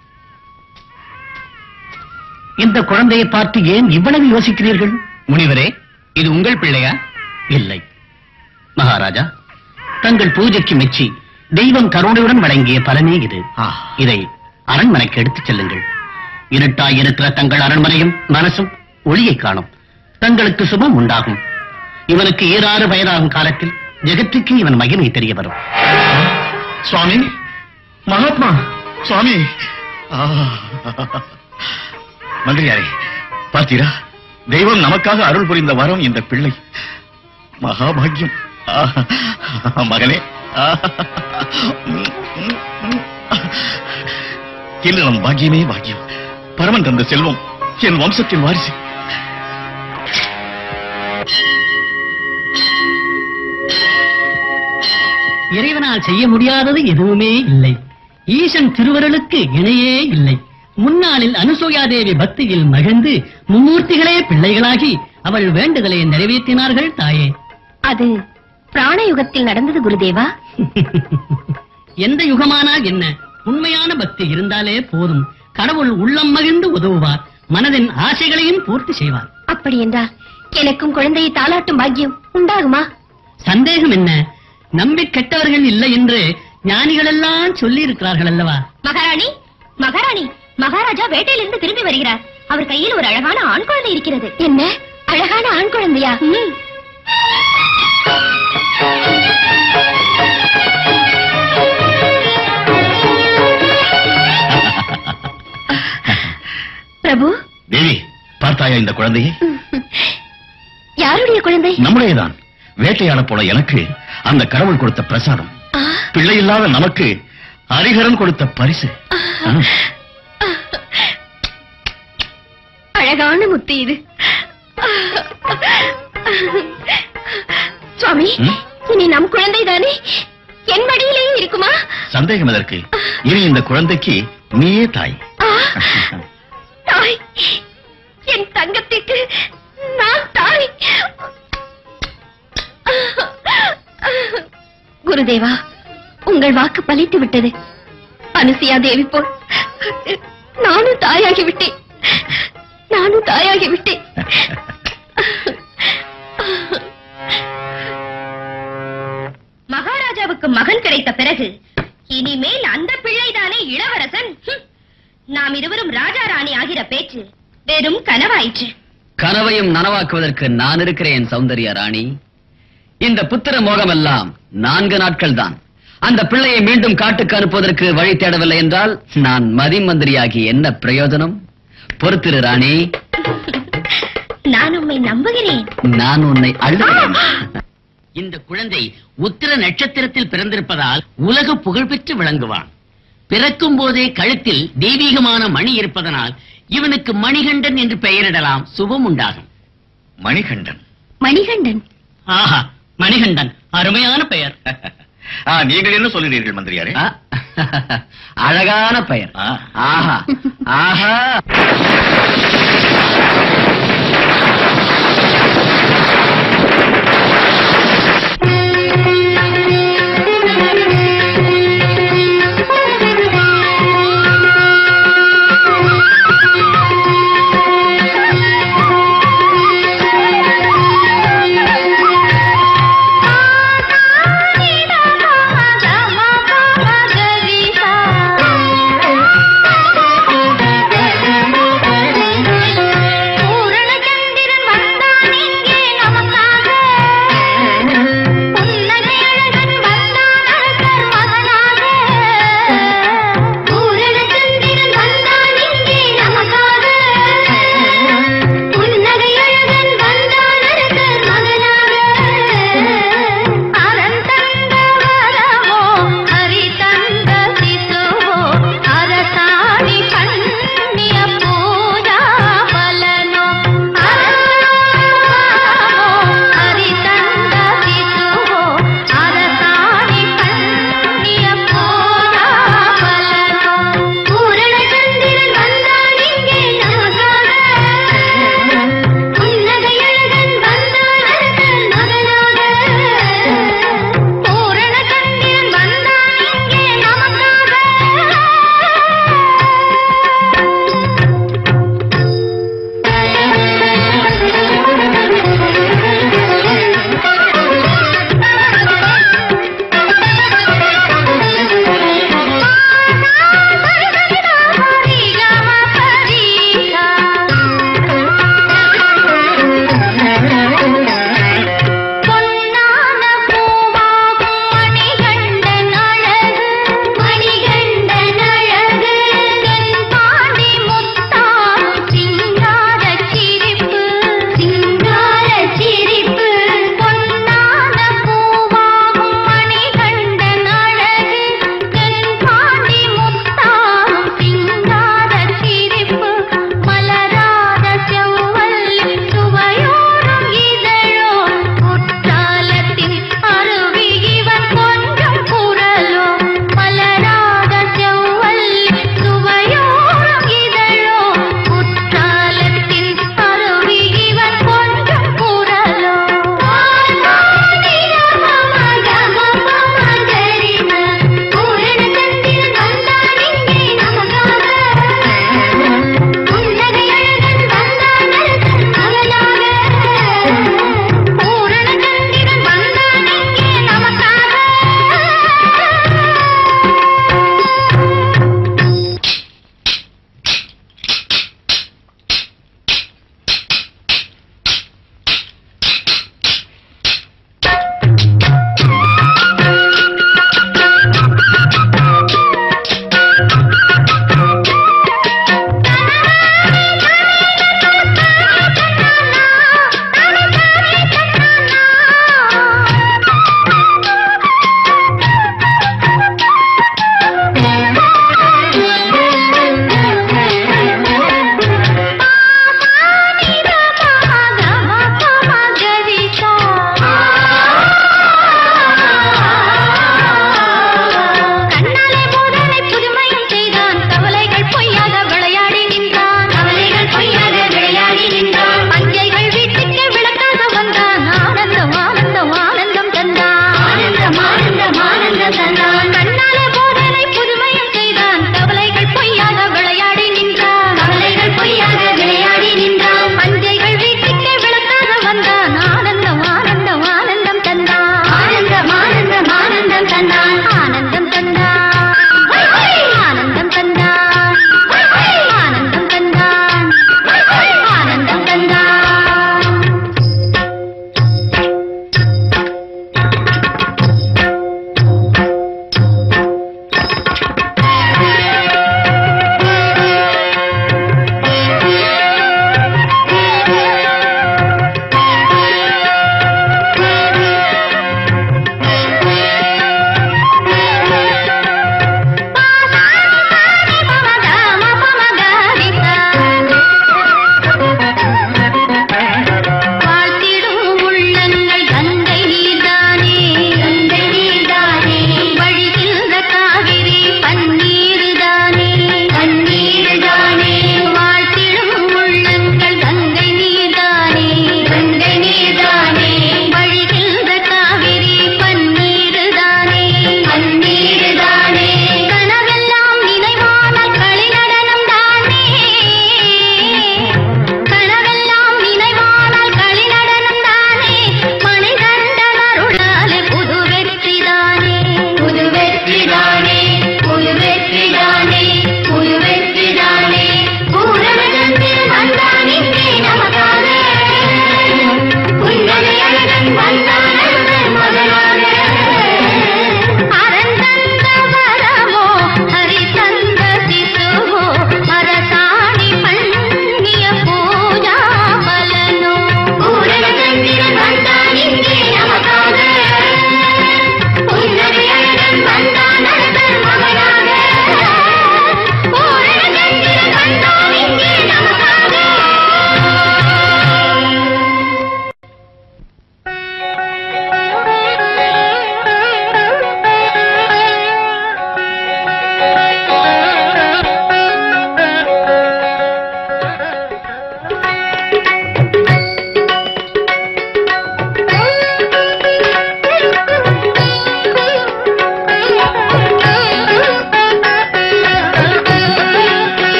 இந்த குழந்தையை பார்த்து ஏன் இவ்வளவு யோசிக்கிறீர்கள்? முனிவரே, இது உங்கள் பிள்ளையா? இல்லை மகாராஜா, தங்கள் பூஜைக்கு மெச்சி தெய்வம் கருணையுடன் வழங்கிய பலனே இது. இதை அரண்மனைக்கு எடுத்துச் செல்லுங்கள். இருட்டாய் இருக்கிற தங்கள் அரண்மனையும் மனசும் ஒளியை காணும். தங்களுக்கு சுபம் உண்டாகும். இவனுக்கு ஏறாறு வயதாகும் காலத்தில் ஜெகத்துக்கு இவன் மகிமை தெரிய வரும். சுவாமி, மகாத்மா சுவாமி. மந்திரியாரே, பார்த்தீரா? தெய்வம் நமக்காக அருள் புரிந்த வரம் இந்த பிள்ளை. மகாபாகியம். மகனே, இல்லம் பாக்கியமே பாக்கியம். பரமன் தந்த செல்வம் என் வம்சத்தின் வாரிசு. இறைவனால் செய்ய முடியாதது எதுவுமே இல்லை. ஈசன் திருவருளுக்கு இணையே இல்லை. முன்னாளில் அனுசூயாதேவி பக்தியில் மகிழ்ந்து மும்மூர்த்திகளே பிள்ளைகளாகி அவள் வேண்டுதலை நிறைவேற்றினார்கள் தாயே. அது பிராண யுகத்தில் நடந்தது குருதேவா. எந்த யுகமானால் என்ன, உண்மையான பக்தி இருந்தாலே போதும். கடவுள் உள்ளம் மகிழ்ந்து உதவுவார், மனதின் ஆசைகளையும் பூர்த்தி செய்வார். அப்படி என்றால் எனக்கும் குழந்தையை தாலாட்டும் பாக்கியம் உண்டாகுமா? சந்தேகம் என்ன? நம்பி கெட்டவர்கள் இல்லை என்று ஞானிகள் எல்லாம் சொல்லி இருக்கிறார்கள் அல்லவா? மகாராணி, மகாராணி, மகாராஜா வேட்டையிலிருந்து திரும்பி வருகிறார். அவர் கையில் ஒரு அழகான ஆண் குழந்தை இருக்கிறது. என்ன அழகான ஆண் குழந்தையா? பிரபு. தேவி, பார்த்தாயா இந்த குழந்தையை? யாருடைய குழந்தை? நம்முடையதான். வேட்டையாட போல எனக்கு அந்த கடவுள் கொடுத்த பிரசாதம். பிள்ளை இல்லாத நமக்கு ஹரிஹரன் கொடுத்த பரிசு. அழகான முத்து இது. சுவாமி, இனி நம் குழந்தை தானே? என் மடியிலேயே இருக்குமா? சந்தேகம் எதற்கு? இனி இந்த குழந்தைக்கு நீயே தாய். தாய்? என் தங்கத்திற்கு நான் தாய்? குருதேவா, உங்கள் வாக்கு பலித்து விட்டது. அனுசியா தேவி போல் நானும் தாயாகிவிட்டேன். நானும் தாயாகிவிட்டேன். மகாராஜாவுக்கு மகன் கிடைத்த பிறகு இனிமேல் அந்த பிள்ளைதானே இளவரசன்? நாம் இருவரும் ராஜா ராணி ஆகிற பேச்சு வெறும் கனவாயிற்று. கனவையும் நனவாக்குவதற்கு நான் இருக்கிறேன் சௌந்தர்யா ராணி. இந்த புத்திர மோகமெல்லாம் நான்கு நாட்கள் தான். அந்த பிள்ளையை மீண்டும் காட்டுக்கு அனுப்புவதற்கு வழி தேடவில்லை என்றால் நான் மதி மந்திரியாகி என்ன பிரயோஜனம்? பொறுத்திரு ராணி. நான் உம்மை நம்புகிறேன். நான் உன்னை அழுகிறேன். இந்த குழந்தை உத்திர நட்சத்திரத்தில் பிறந்திருப்பதால் உலக புகழ்பெற்று விளங்குவான். பிறக்கும் போதே கழுத்தில் தெய்வீகமான மணி இருப்பதனால் இவனுக்கு மணிகண்டன் என்று பெயரிடலாம், சுபம் உண்டாகும். மணிகண்டன்? மணிகண்டன்? ஆஹா, மணிகண்டன் அருமையான பெயர். நீங்கள் என்ன சொல்கிறீர்கள் மந்திரியாரே? அழகான பெயர். ஆஹா ஆஹா. Thank you.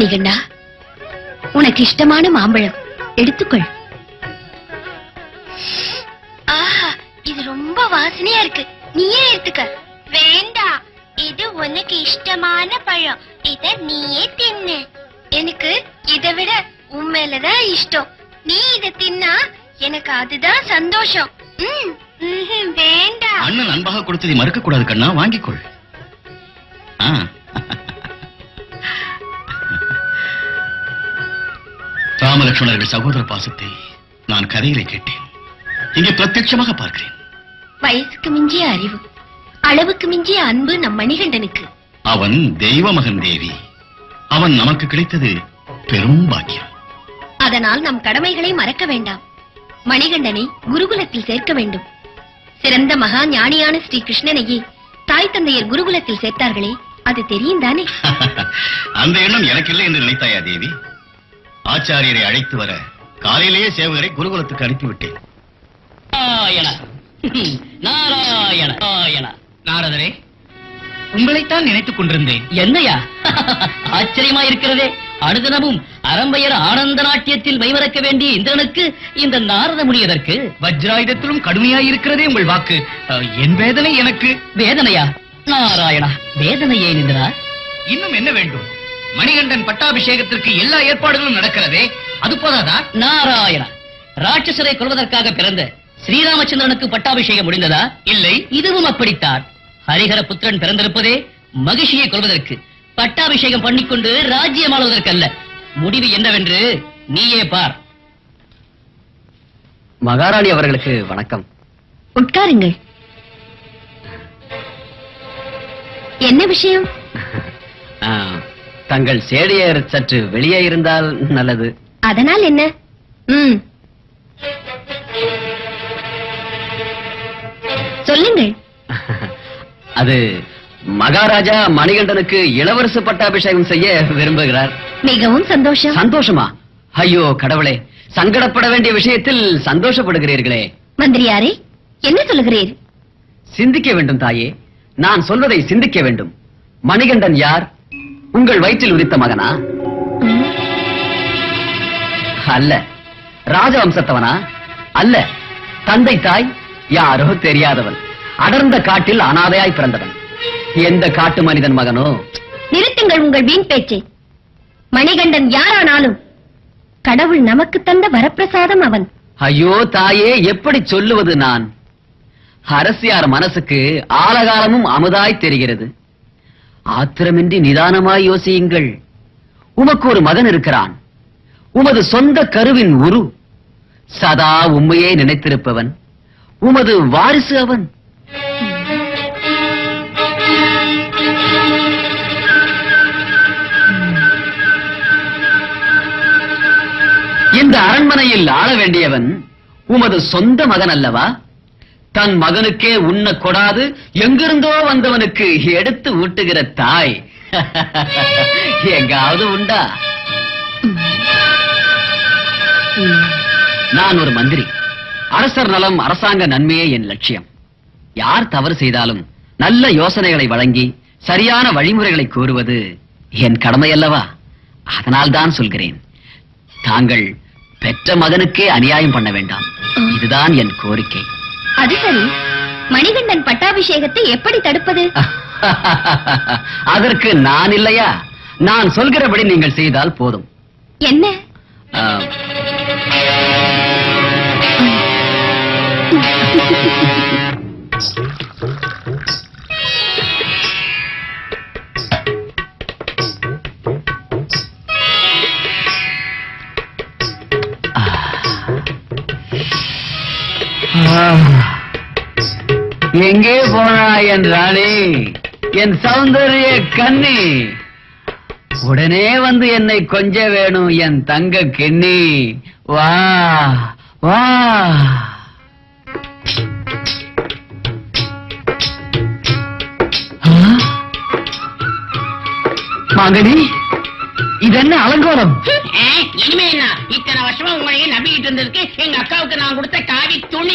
மணிகண்டா, உனக்கு இஷ்டமான மாம்பழம் எடுத்துக்கொள். ஆஹா, இது ரொம்ப வாசனையா இருக்கு. நீயே எடுத்துக்க. வேண்டாம், இது உனக்கு இஷ்டமான பழம். இத நீயே தின்னு. எனக்கு இதை விட உண்மையிலதான் இஷ்டம். நீ இத தின்னா எனக்கு அதுதான் சந்தோஷம். வேண்டாம். அண்ணன் அன்பாக கொடுத்ததை மறுக்க கூடாது கண்ணா, வாங்கிக்கொள். ராமலட்சுமணர்கள் சகோதர பாசத்தை நான் கதையிலே கேட்டேன். இங்கே பிரத்யட்சமாக பார்க்கிறேன். வயசுக்கு மிஞ்சிய அறிவு, அளவுக்கு மிஞ்சிய அன்பு நம் மணிகண்டனுக்கு. அவன் தெய்வ மகன் தேவி. அவன் நமக்கு கிடைத்தது பெரும் பாக்கியம். அதனால் நம் கடமைகளை மறக்க வேண்டாம். மணிகண்டனை குருகுலத்தில் சேர்க்க வேண்டும். சிறந்த மகா ஞானியான ஸ்ரீ கிருஷ்ணனையே தாய் தந்தையர் குருகுலத்தில் சேர்த்தார்களே, அது தெரியும் தானே? அந்த எண்ணம் எனக்கு இல்லை என்று நினைத்தாயா தேவி? ஆச்சாரியரை அழைத்து வர காலையிலேயே சேவகரை குருகுலத்துக்கு அனுப்பிவிட்டேன். நாராயண நாராயண. நாரதரே, உங்களைத்தான் நினைத்துக் கொண்டிருந்தேன். என்னையா? ஆச்சரியமா இருக்கிறதே. அனுதினமும் அரம்பையர் ஆனந்த நாட்டியத்தில் மைமறக்க வேண்டிய இந்திரனுக்கு இந்த நாரத முனியதற்கு வஜ்ராயுதத்திலும் கடுமையாயிருக்கிறதே உங்கள் வாக்கு. என் வேதனை எனக்கு. வேதனையா? நாராயணா, வேதனை ஏன் இந்திரா? இன்னும் என்ன வேண்டும்? மணிகண்டன் பட்டாபிஷேகத்திற்கு எல்லா ஏற்பாடுகளும் நடக்கிறதே, அது போதாதா? நாராயணா, ராட்சசரை கொல்வதற்காக பிறந்த ஸ்ரீராமச்சந்திரனுக்கு பட்டாபிஷேகம் முடிந்ததா? இல்லை. இதுவும் அப்படித்தான். ஹரிஹர புத்திரன் பிறந்திருப்பதே மகிஷியை கொல்வதற்கு, பட்டாபிஷேகம் பண்ணிக்கொண்டு ராஜ்யம் ஆளுவதற்கல்ல. முடிவு என்னவென்று நீயே பார். மகாராணி அவர்களுக்கு வணக்கம். உட்காருங்கள். என்ன விஷயம்? தங்கள் சேடியர் சற்று வெளியே இருந்தால் நல்லது. அதனால் என்ன? ம், சொல்லுங்கள். அது மகாராஜா மணிகண்டனுக்கு இளவரசு பட்டாபிஷேகம் செய்ய விரும்புகிறார். மிகவும் சந்தோஷம். சந்தோஷமா? ஐயோ கடவுளே, சங்கடப்பட வேண்டிய விஷயத்தில் சந்தோஷப்படுகிறீர்களே. மந்திரியாரே, என்ன சொல்லுகிறீர்? சிந்திக்க வேண்டும் தாயே, நான் சொல்வதை சிந்திக்க வேண்டும். மணிகண்டன் யார்? உங்கள் வயிற்றில் உதித்த மகனா? அல்ல. ராஜவம்சத்தவனா? அல்ல. தந்தை தாய் யாரோ தெரியாதவன், அடர்ந்த காட்டில் அனாதையாய் பிறந்தவன். எந்த காட்டு மனிதன் மகனோ? நிறுத்துங்கள் உங்கள் வீண் பேச்சை. மணிகண்டன் யாரானாலும் கடவுள் நமக்கு தந்த வரப்பிரசாதம் அவன். ஐயோ தாயே, எப்படி சொல்லுவது நான்? அரசியார் மனசுக்கு ஆலகாலமும் அமுதாய் தெரிகிறது. ஆத்திரமின்றி நிதானமாய் யோசியுங்கள். உமக்கு ஒரு மகன் இருக்கிறான், உமது சொந்த கருவின் உரு. சதா உண்மையே நினைத்திருப்பவன், உமது வாரிசு அவன். இந்த அரண்மனையில் ஆள வேண்டியவன் உமது சொந்த மகன் அல்லவா? தன் மகனுக்கே உண்ண கொடாது எங்கிருந்தோ வந்தவனுக்கு எடுத்து ஊட்டுகிற தாய் எங்காவது உண்டா? நான் ஒரு மந்திரி. அரசர் நலம், அரசாங்க நன்மையே என் லட்சியம். யார் தவறு செய்தாலும் நல்ல யோசனைகளை வழங்கி சரியான வழிமுறைகளை கூறுவது என் கடமை அல்லவா? அதனால் தான் சொல்கிறேன், தாங்கள் பெற்ற மகனுக்கே அநியாயம் பண்ண வேண்டாம். இதுதான் என் கோரிக்கை. அது சரி, மணிகண்டன் பட்டாபிஷேகத்தை எப்படி தடுப்பது? அதற்கு நான் இல்லையா? நான் சொல்கிறபடி நீங்கள் செய்தால் போதும். என்ன? எங்கே போனாய் என் ராணி, என் சௌந்தரிய கண்ணி? உடனே வந்து என்னை கொஞ்ச வேணும் என் தங்க கிண்ணி. வா வா. மகனி, இது என்ன அலங்கோலம்? இனிமே என்ன, இத்தனை வருஷமா உங்களையே நம்பிக்கிட்டு இருந்ததுக்கு எங்க அக்காவுக்கு நான் கொடுத்த காவி துணி.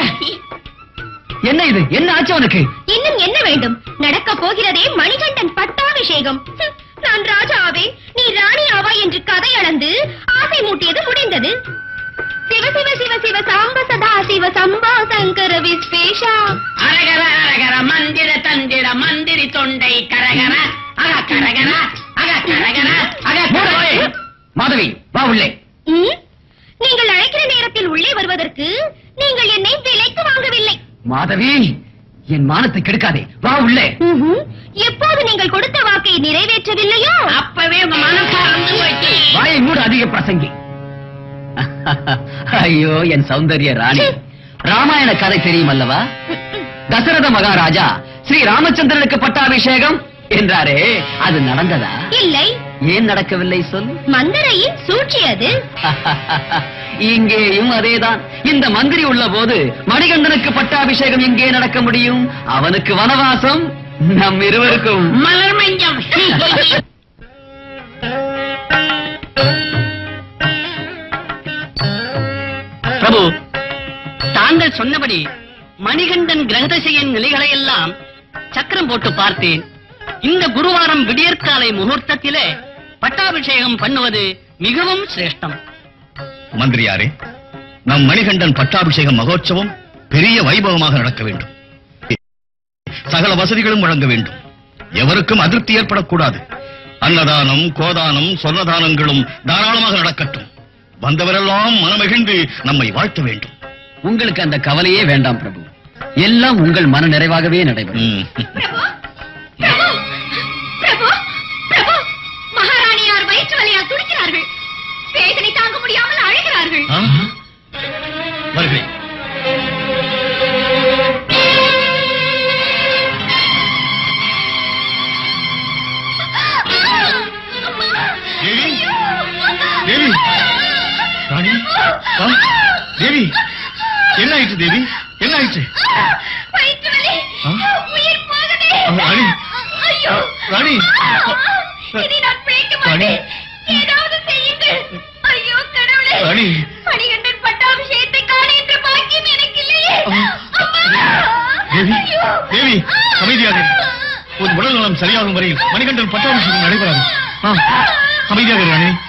என்ன இது? என்ன ஆச்சு உனக்கு? இன்னும் என்ன வேண்டும்? நடக்க போகிறதே மணிகண்டன் பட்டாபிஷேகம். நான் ராஜாவே நீ ராணி ஆவா என்று கதை அளந்து ஆசை மூட்டியது முடிந்தது. சிவ சிவ சிவ சிவ சாம்ப சதா சிவ சம்பா சங்கர விஸ்வேஷா. அரகர அரகர மந்திர தந்திர மந்திரி தொண்டை கரகர அக கரகர அக கரகர அக. மாதவி வா உள்ளே. நீங்கள் அழைக்கிற நேரத்தில் உள்ளே வருவதற்கு நீங்கள் என்னை விலைக்கு வாங்கவில்லை. மாதவி என் மானத்தை கெடுக்காதே, வா உள்ளே. எப்போது நீங்கள் கொடுத்த வாக்கை நிறைவேற்றவில்லையோ அப்பவே உங்க மனசார்ந்து போயிட்டு. வாயை மூடு அதிக பிரசங்கி. ஐயோ என் சௌந்தர்ய ராணி, ராமாயண கதை தெரியும் அல்லவா? தசரத மகாராஜா ஸ்ரீ ராமச்சந்திரனுக்கு பட்டாபிஷேகம் என்றாரே, அது நடந்ததா? இல்லை. ஏன் நடக்கவில்லை சொல். மந்திரையின் சூழ்ச்சி அது. இங்கேயும் அதேதான். இந்த மந்திரி உள்ள போது மணிகண்டனுக்கு பட்டாபிஷேகம் எங்கே நடக்க முடியும்? அவனுக்கு வனவாசம், நம் இருவருக்கும் மலர் மஞ்சம். பிரபு, தாங்கள் சொன்னபடி மணிகண்டன் கிரகதசையின் நிலைகளை எல்லாம் சக்கரம் போட்டு பார்த்தேன். இந்த குருவாரம் விடியற்காலை முகூர்த்தத்திலே பட்டாபிஷேகம் பண்ணுவது மிகவும் சிரேஷ்டம். மந்திரியாரே, நம் மணிகண்டன் பட்டாபிஷேக மகோற்சவம் பெரிய வைபவமாக நடக்க வேண்டும். சகல வசதிகளும் வழங்க வேண்டும். எவருக்கும் அதிருப்தி ஏற்படக்கூடாது. அன்னதானம், கோதானம், சொன்னதானங்களும் தாராளமாக நடக்கட்டும். வந்தவரெல்லாம் மனமகிழ்ந்து நம்மை வாழ்த்த வேண்டும். உங்களுக்கு அந்த கவலையே வேண்டாம் பிரபு, எல்லாம் உங்கள் மன நிறைவாகவே நடைபெறும். மகாராணியார் வயிற்று வலியால் துடிக்கிறார்கள். வேதனை தாங்க முடியாமல் அழுகிறார்கள். வருகிறேன். தேவி, தேவி, ராணி, தேவி, என்ன ஆயிற்று? தேவி, என்ன ஆயிற்று? வயிற்று வலி, உயிர் போகுதே. ராணி, ஐயோ, ராணி, இதை நான் பிழைக்க மாட்டேன். ஏதாவது செய்யுங்கள். ஐயோ கடவுளே, ராணி, மணிகண்டன் பட்டாபிஷேகத்தை காண என்ற பாக்கியம் எனக்கு இல்லையே. தேவி, தேவி, அமைதியாக இரு. உன் உடல் நலம் சரியாகும் வரையில் மணிகண்டன் பட்டாபிஷேகம் நடைபெறாது. அமைதியாக இரு ராணி.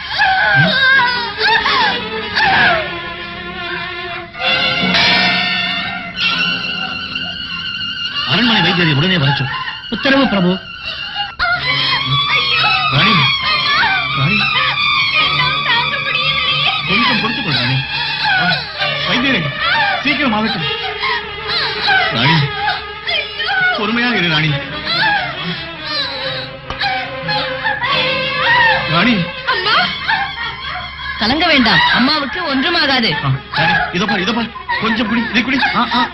அரண்மனை வைத்தியரை உடனே வரச்சோம். உத்தரவு பிரபு. ராணி, ராணி, கொஞ்சம் பொறுத்துக்கொள் ராணி. வைத்தியரே, சீக்கிரம் ஆகட்டும். ராணி, பொறுமையாக இரு ராணி. ராணி, கலங்க வேண்டாம், அம்மாவுக்கு ஒன்றுமாகாது. இதோ பார், இதோ பார், கொஞ்சம் குடி, இதை குடி.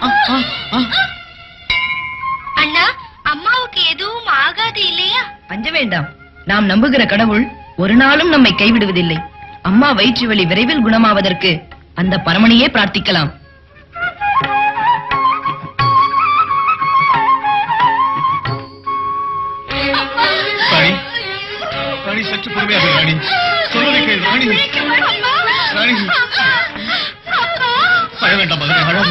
அண்ணா, அம்மாவுக்கு எதுவும் ஆகாது இல்லையா? அஞ்ச வேண்டாம், நாம் நம்புகிற கடவுள் ஒரு நாளும் நம்மை கைவிடுவதில்லை. அம்மா வயிற்று வலி விரைவில் குணமாவதற்கு அந்த பரமனையே பிரார்த்திக்கலாம். ராணி, ராணி, சற்று பொறுமையாக இரு ராணி. சொல்வதை கேள் ராணி. ராணி, அழ வேண்டாம் மகனே, அழாது.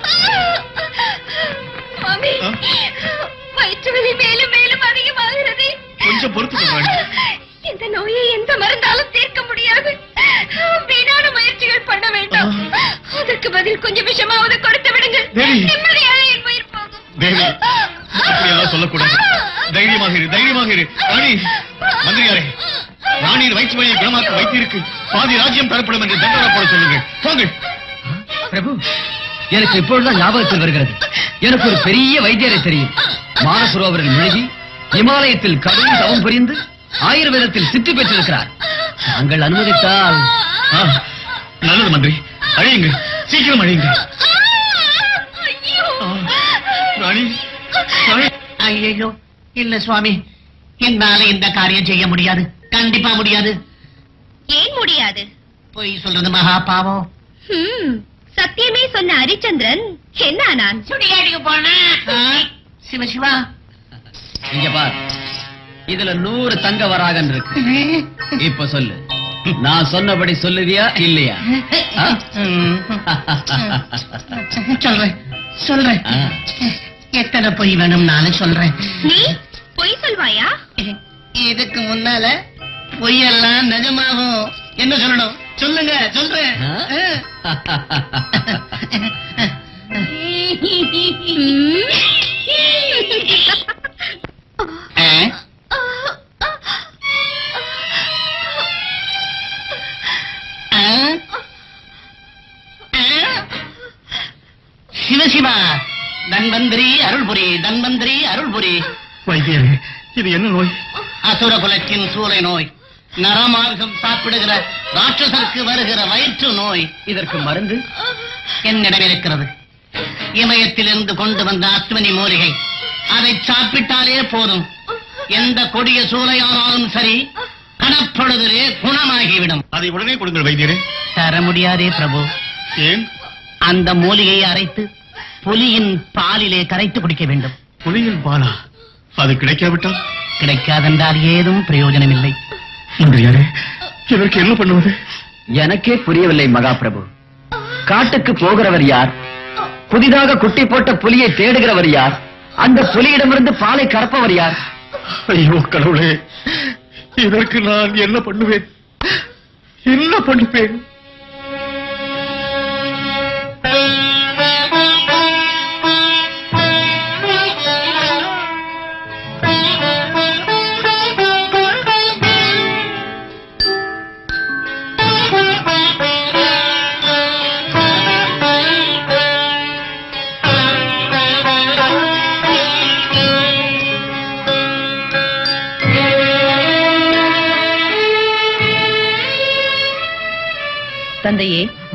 வயிற்று வலி மேலும் மேலும் அதிகமாகிறது. கொஞ்சம் பொறுத்துக்கொள் ராணி. இந்த நோயை எந்த மருந்தாலும் தீர்க்க முடியாது. வீணான முயற்சிகள் பண்ண வேண்டாம். அதற்கு பதில் கொஞ்சம் விஷமாவது கொடுத்து விடுங்கள். நிம்மதியாக என் உயிர் போகும். தேவி, அப்படியெல்லாம் சொல்லக்கூடாது. தைரியமாக இரு, தைரியமாக இரு. ராணி, மந்திரியாரே, ராணியின் வயிற்று வலியை குணமாக்க வைத்திருக்கு பாதி ராஜ்யம் தரப்படும் என்று தண்டனை போட சொல்லுங்கள். போங்கள். பிரபு, எனக்கு இப்பொழுதுதான் ஞாபகத்தில் வருகிறது. எனக்கு ஒரு பெரிய வைத்தியரை தெரியும். மானசரோவரில் முழுகி இமாலயத்தில் கடும் தவம் புரிந்து ஆயுர்வேதத்தில் சித்தி பெற்றிருக்கிறார். தாங்கள் அனுமதித்தால். நல்லது மந்திரி, அழியுங்கள், சீக்கிரம் அழியுங்கள். ராணி, ஐயோ, இல்ல சுவாமி, என்னால இந்த காரியம் செய்ய முடியாது. கண்டிப்பா முடியாது. ஏன் முடியாது? பொய் சொல்றது மகா பாவம். சத்தியமே சொன்ன ஹரிச்சந்திரன் என்ன நான் சுடியாடிக்கு போன சிவசிவா. இங்க பார், இதுல நூறு தங்க வராகன் இருக்கு. இப்ப சொல்லு, நான் சொன்னபடி சொல்லுவியா இல்லையா? சொல்றேன் சொல்றேன். எத்தனை பொய் வேணும் நானும் சொல்றேன். நீ பொய் சொல்வாயா? இதுக்கு முன்னால பொய்யெல்லாம் நிஜமாகும். என்ன சொல்லணும் சொல்லுங்க, சொல்றேன். சிவசிவா, தன்வந்திரி அருள்புரி, தன்வந்திரி அருள்புரி. வைத்தியரே, இது என்ன நோய்? அசுர குலத்தின் சூளை நோய், நரமார்க்கம் சாப்பிடுகிற ராட்சசருக்கு வருகிற வயிற்று நோய். இதற்கு மருந்து என்னிடம் இருக்கிறது. இமயத்திலிருந்து கொண்டு வந்த அஸ்வினி மூலிகை, அதை சாப்பிட்டாலே போதும். எந்த கொடிய சூளையானாலும் சரி, கணப்பொழுதிலே குணமாகிவிடும். அதை உடனே கொடுங்கள் வைத்தியரே. தர முடியாதே பிரபு. ஏன்? அந்த மூலிகையை அரைத்து புலியின் பாலிலே கரைத்து குடிக்க வேண்டும். புலியின் பாலா? அது கிடைக்காவிட்டால்? கிடைக்காதென்றால் ஏதும் பிரயோஜனம் இல்லை. மந்திரியாரே, இதற்கு என்ன பண்ணுவது? எனக்கே புரியவில்லை மகாபிரபு. காட்டுக்கு போகிறவர் யார்? புதிதாக குட்டி போட்ட புலியை தேடுகிறவர் யார்? அந்த புலியிடமிருந்து பாலை கறப்பவர் யார்? ஐயோ கடவுளே, இதற்கு நான் என்ன பண்ணுவேன்? என்ன பண்ணுவேன்? தந்தையே,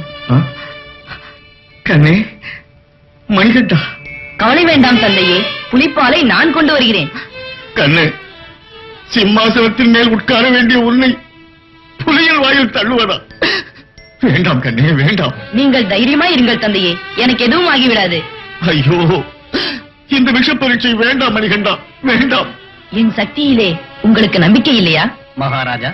கண்ணே, மணிகண்டா, கவலை வேண்டாம் தந்தையே, புலிப்பாலை நான் கொண்டு வருகிறேன். கண்ணே, சிம்மாசனத்தின் மேல் உட்கார வேண்டிய உன்னை புலியின் வாயில் தள்ளுவதா? வேண்டாம் கண்ணே, வேண்டாம். நீங்கள் தைரியமா இருங்கள் தந்தையே, எனக்கு எதுவும் ஆகிவிடாது. ஐயோ, இந்த விஷ பரீட்சை வேண்டாம் மணிகண்டா, வேண்டாம். என் சக்தியிலே உங்களுக்கு நம்பிக்கை இல்லையா? மகாராஜா,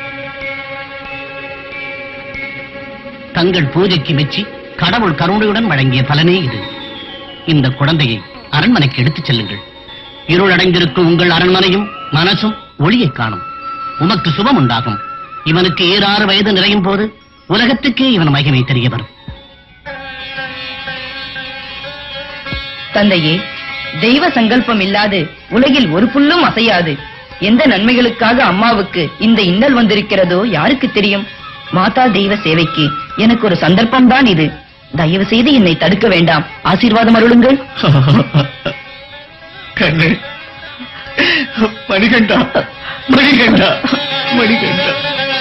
தங்கள் பூஜைக்கு மெச்சி கடவுள் கருணையுடன் வழங்கிய பலனே இது. இந்த குழந்தையை அரண்மனைக்கு எடுத்துச் செல்லுங்கள். இருளடைந்திருக்கும் உங்கள் அரண்மனையும் மனசும் ஒளியை காணும். உமக்கு சுபம் உண்டாகும். இவனுக்கு ஏறாறு வயது நிறையும் போது உலகத்துக்கே இவன் மகிமை தெரிய வரும். தந்தையே, தெய்வ சங்கல்பம் இல்லாது உலகில் ஒரு புல்லும் அசையாது. எந்த நன்மைகளுக்காக அம்மாவுக்கு இந்த இன்னல் வந்திருக்கிறதோ யாருக்கு தெரியும்? மாதா தெய்வ சேவைக்கு எனக்கு ஒரு சந்தர்ப்பம் தான் இது. தயவு செய்து என்னை தடுக்க வேண்டாம். ஆசீர்வாதம் அருளுங்கள். கண்ணே, மணிகண்டா, மணிகண்டா, மணிகண்டா.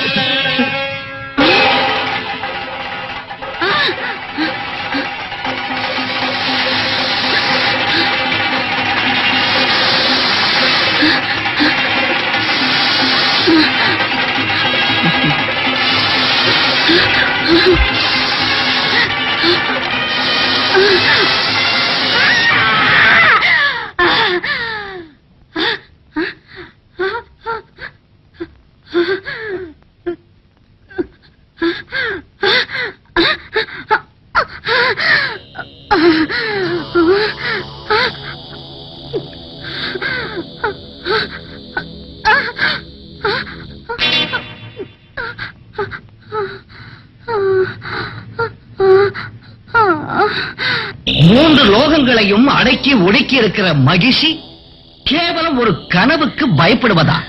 மூன்று லோகங்களையும் அடக்கி ஒடுக்கி இருக்கிற மகிழ்ச்சி கேவலம் ஒரு கனவுக்கு பயப்படுவதா?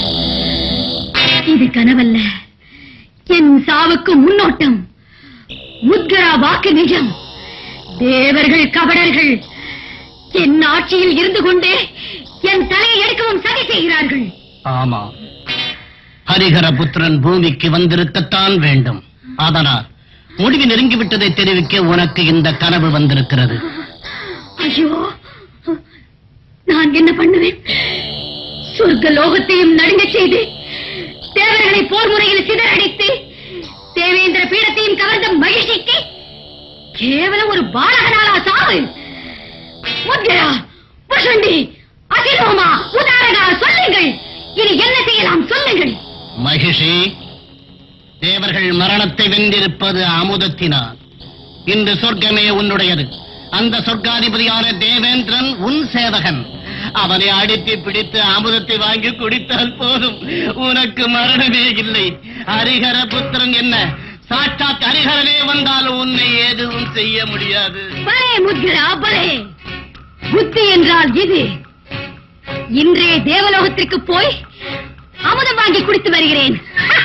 இது கனவல்ல, என் சாவுக்கு முன்னோட்டம். முத்கரா வாக்கு நிஜம். தேவர்கள் கபடர்கள் என் ஆட்சியில் இருந்து கொண்டே என் தலையை எடுக்கவும் சதி செய்கிறார்கள். ஆமா, ஹரிஹர புத்திரன் பூமிக்கு வந்திருக்கத்தான் வேண்டும். அதனால் முடிவு நெருங்கிவிட்டதை தெரிவிக்க உனக்கு இந்த கனவு வந்திருக்கிறது. ஐயோ, நான் என்ன பண்ணுவேன்? சொர்க்க லோகத்தையும் நடுங்க செய்து தேவர்களை போர் முறையில் சிதறடித்து தேவேந்திர பீடத்தையும் கவர்ந்த மகிழ்ச்சிக்கு கேவலம் ஒரு பாலகனாலா சாவு? முத்கரா, வசண்டி, அசிலோமா, உதாரணா, சொல்லுங்கள், இனி என்ன செய்யலாம் சொல்லுங்கள். மகிஷி, தேவர்கள் மரணத்தை வென்றிருப்பது அமுதத்தினால். இன்று சொர்க்கமே உன்னுடையது. அந்த சொர்க்காதிபதியான தேவேந்திரன் உன் சேவகன். அவனை அடித்து பிடித்து அமுதத்தை வாங்கி குடித்தால் போதும், உனக்கு மரணமே இல்லை. ஹரிஹர புத்திரன் என்ன, சாட்சாத் ஹரிஹரனே வந்தாலும் உன்னை எதுவும் செய்ய முடியாது. பலே முத்கரா பலே, புத்தி என்றால் இது. இன்றைய தேவலோகத்திற்கு போய் அமுதம் வாங்கி குடித்து வருகிறேன்.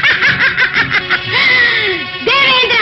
தேவேந்திரா,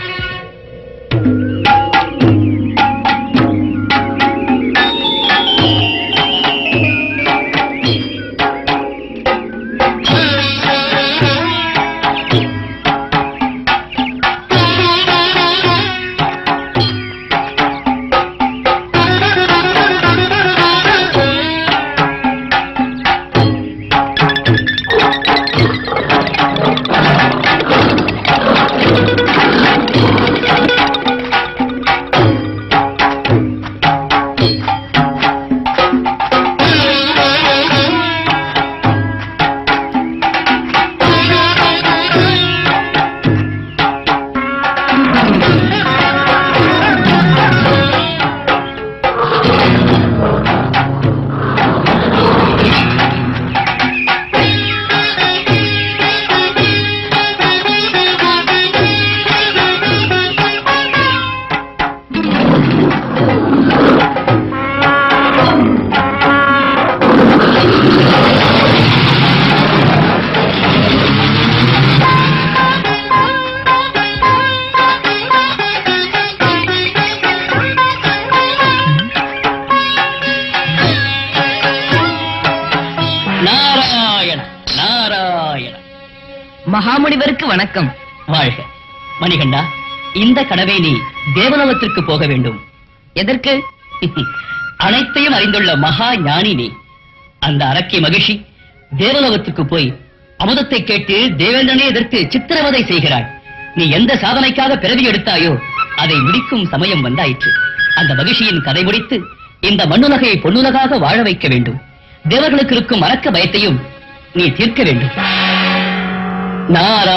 மகாமுனிவருக்கு வணக்கம். வாழ்க. மணிகண்டா, இந்த கடவை நீ தேவலோகத்திற்கு போக வேண்டும். எதற்கு? அனைத்தையும் அறிந்துள்ள மகா ஞானி நீ. அந்த அரக்கி மகிழ்ச்சி தேவலோகத்துக்கு போய் அமுதத்தை கேட்டு தேவேந்திரனே எதற்கு சித்திரவதை செய்கிறாய். நீ எந்த சாதனைக்காக பிறவி எடுத்தாயோ அதை முடிக்கும் சமயம் வந்தாயிற்று. அந்த மகிழ்ச்சியின் கதை முடித்து இந்த மண்ணுலகை பொன்னுலகாக வாழ வைக்க வேண்டும். தேவர்களுக்கு இருக்கும் அரக்க பயத்தையும் நீ தீர்க்க வேண்டும். நாரா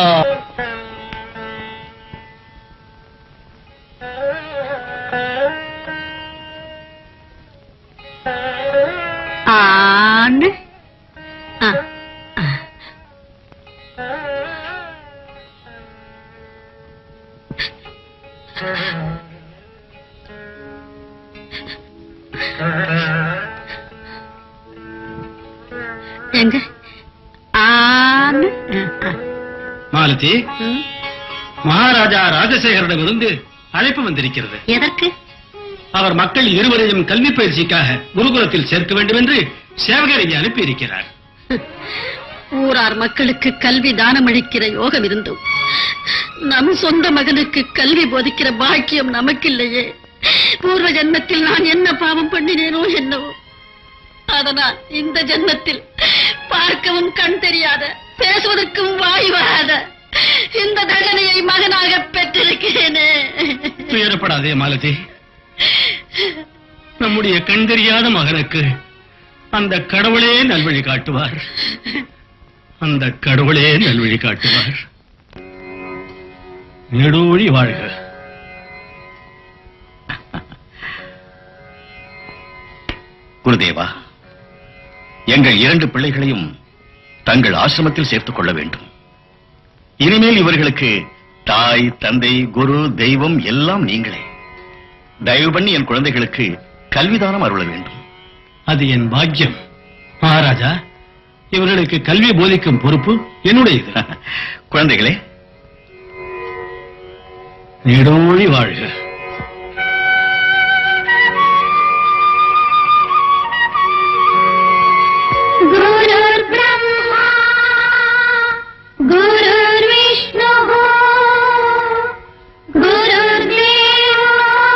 ஆண் ஆ எங்க ஆண் மாலதி, மகாராஜா ராஜசேகரிடமிருந்து அழைப்பு வந்திருக்கிறது. எதற்கு? அவர் மக்கள் இருவரையும் கல்வி பயிற்சிக்காக குருகுலத்தில் சேர்க்க வேண்டும் என்று சேவகரை அனுப்பி இருக்கிறார். ஊரார் மக்களுக்கு கல்வி தானம் அளிக்கிற யோகம் இருந்தும் நம் சொந்த மகனுக்கு கல்வி போதிக்கிற பாக்கியம் நமக்கு இல்லையே. பூர்வ ஜன்மத்தில் நான் என்ன பாவம் பண்ணினேனோ என்னவோ, அதனால் இந்த ஜன்மத்தில் பார்க்கவும் கண் தெரியாத, பேசுவதற்கும் வாய் வராத இந்த தண்டனையை மகனாக பெற்றிருக்கிறேனே. துயரப்படாதே மாலதி, நம்முடைய கண் தெரியாத மகனுக்கு அந்த கடவுளே நல்வழி காட்டுவார். அந்த கடவுளே நல்வழி காட்டுவார். நெடூழி வாழ்க. குருதேவா, எங்கள் இரண்டு பிள்ளைகளையும் தங்கள் ஆசிரமத்தில் சேர்த்துக் கொள்ள வேண்டும். இனிமேல் இவர்களுக்கு தாய், தந்தை, குரு, தெய்வம் எல்லாம் நீங்களே. தயவு பண்ணி என் குழந்தைகளுக்கு கல்விதானம் அருள வேண்டும். அது என் பாக்கியம். மகாராஜா, இவர்களுக்கு கல்வி போதிக்கும் பொறுப்பு என்னுடையது. குழந்தைகளே, நீடோழி வாழ்க. गुरुर् ब्रह्मा गुरुर्विष्णुः गुरुर्देवो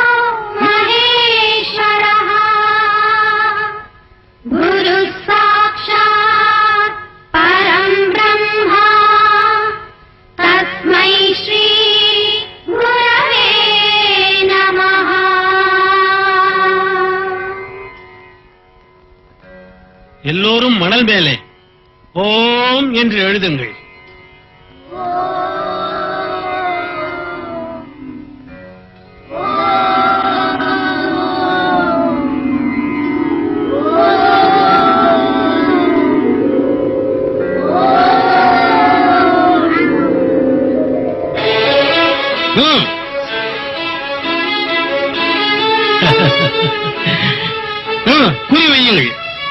महेश्वरः गुरुः साक्षात् परं ब्रह्मा तस्मै श्री गुरवे नमः. எல்லோரும் மணல் மேலே ஓம் என்று எழுதுங்கள். ஓம் குறி வையுங்கள்.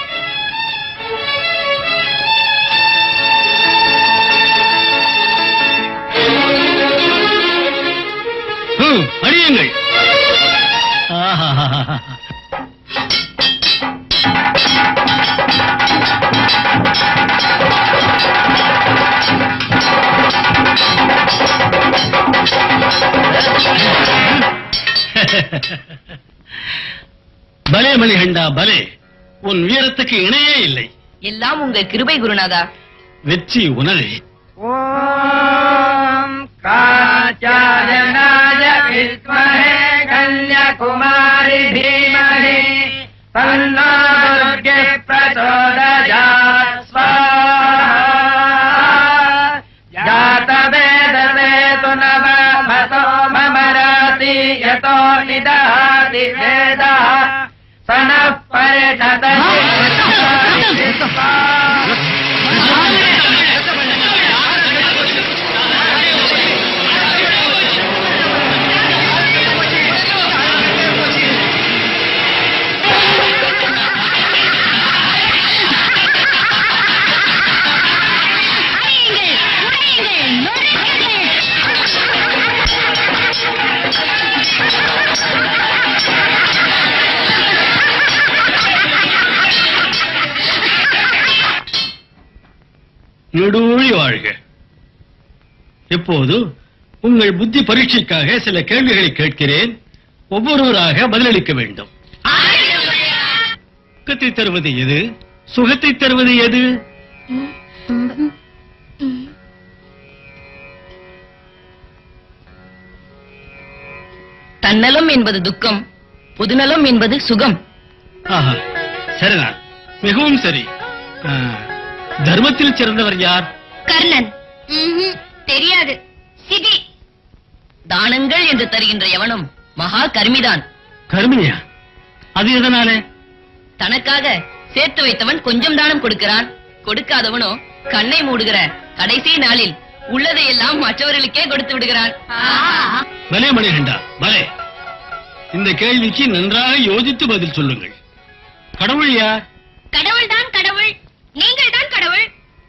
அடியுங்கள். பலே மணிகண்டா பலே, உன் வீரத்துக்கு இணையே இல்லை. எல்லாம் உங்க கிருபை குருநாதா. வெற்றி உனதே. ஓம் காச்சாயனாய வித்மஹே கன்யாகுமாரி தீமஹி தன்னோ துர்கே பிரச்சோதயாத் ஸ்வாஹா. ஜாதவேதவேது நவமதோ மமராதி யதோ நிதஹாதி வேதः சனः பரிஷததி. நெடூழி வாழ்க. இப்போது உங்கள் புத்தி பரீட்சைக்காக சில கேள்விகளை கேட்கிறேன். ஒவ்வொருவராக பதிலளிக்க வேண்டும். சுகத்தை தருவது எது? சுகத்தை தருவது எது? தன்னலம் என்பது துக்கம், பொதுநலம் என்பது சுகம். ஆஹா, சரிதான், மிகவும் சரி. ஆ, தர்மத்தில் சிறந்தவர் யார்? கர்ணன். தெரியாது. சிபி. தானங்கள் என்று தருகின்ற எவனும் மகா கர்மிதான். கர்மியா? அது எதனாலே? தனக்காக சேர்த்து வைத்தவன் கொஞ்சம் தானம் கொடுக்கிறான். கொடுக்காதவனோ கண்ணை மூடுகிற கடைசி நாளில் உள்ளதையெல்லாம் மற்றவர்களுக்கே கொடுத்து விடுகிறான். பலே மணிகண்டா பலே. இந்த கேள்விக்கு நன்றாக யோசித்து பதில் சொல்லுங்கள். கடவுள் யார்? கடவுள் தான் கடவுள். நீங்கள் தான் கடவுள்.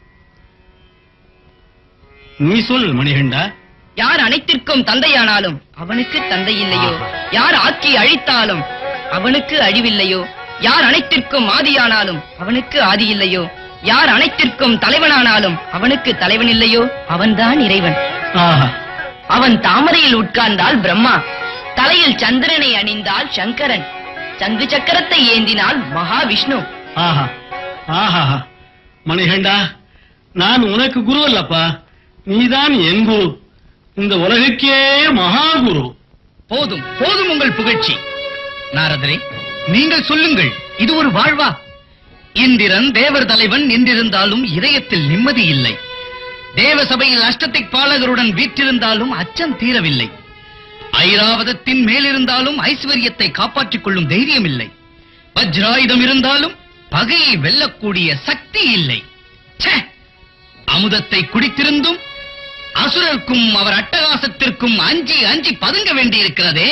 நீ சொல் மணிகண்டா. யார் அனைத்திற்கும் தந்தையானாலும் அவனுக்கு தந்தை இல்லையோ, யார் ஆக்கி அழித்தாலும் அவனுக்கு அழிவில்லையோ, யார் அனைத்திற்கும் ஆதியானாலும் அவனுக்கு ஆதி இல்லையோ, யார் அனைத்திற்கும் தலைவனானாலும் அவனுக்கு தலைவன் இல்லையோ, அவன்தான் இறைவன். அவன் தாமரையில் உட்கார்ந்தால் பிரம்மா, தலையில் சந்திரனை அணிந்தால் சங்கரன், சங்கு சக்கரத்தை ஏந்தினால் மகாவிஷ்ணு. ஆஹா ஆஹா, மணிகண்டா, நான் உனக்கு குரு அல்லப்பா, நீதான் என் குரு, இந்த உலகுக்கே மகா குரு. போதும் போதும் உங்கள் புகழ்ச்சி. நாரதரே, நீங்கள் சொல்லுங்கள், இது ஒரு வாழ்வா? இந்திரன் தேவர் தலைவன் என்றிருந்தாலும் இதயத்தில் நிம்மதி இல்லை. தேவ சபையில் அஷ்டதிக் பாலகருடன் வீற்றிருந்தாலும் அச்சம் தீரவில்லை. ஐராவதத்தின் மேலிருந்தாலும் ஐஸ்வர்யத்தை காப்பாற்றிக் கொள்ளும் தைரியம் இல்லை. வஜ்ராயுதம் இருந்தாலும் பகையை வெல்லக்கூடிய சக்தி இல்லை. அமுதத்தை குடித்திருந்தும் அசுரர்க்கும் அவர் அட்டகாசத்திற்கும் அஞ்சி அஞ்சி பதுங்க வேண்டியிருக்கிறதே.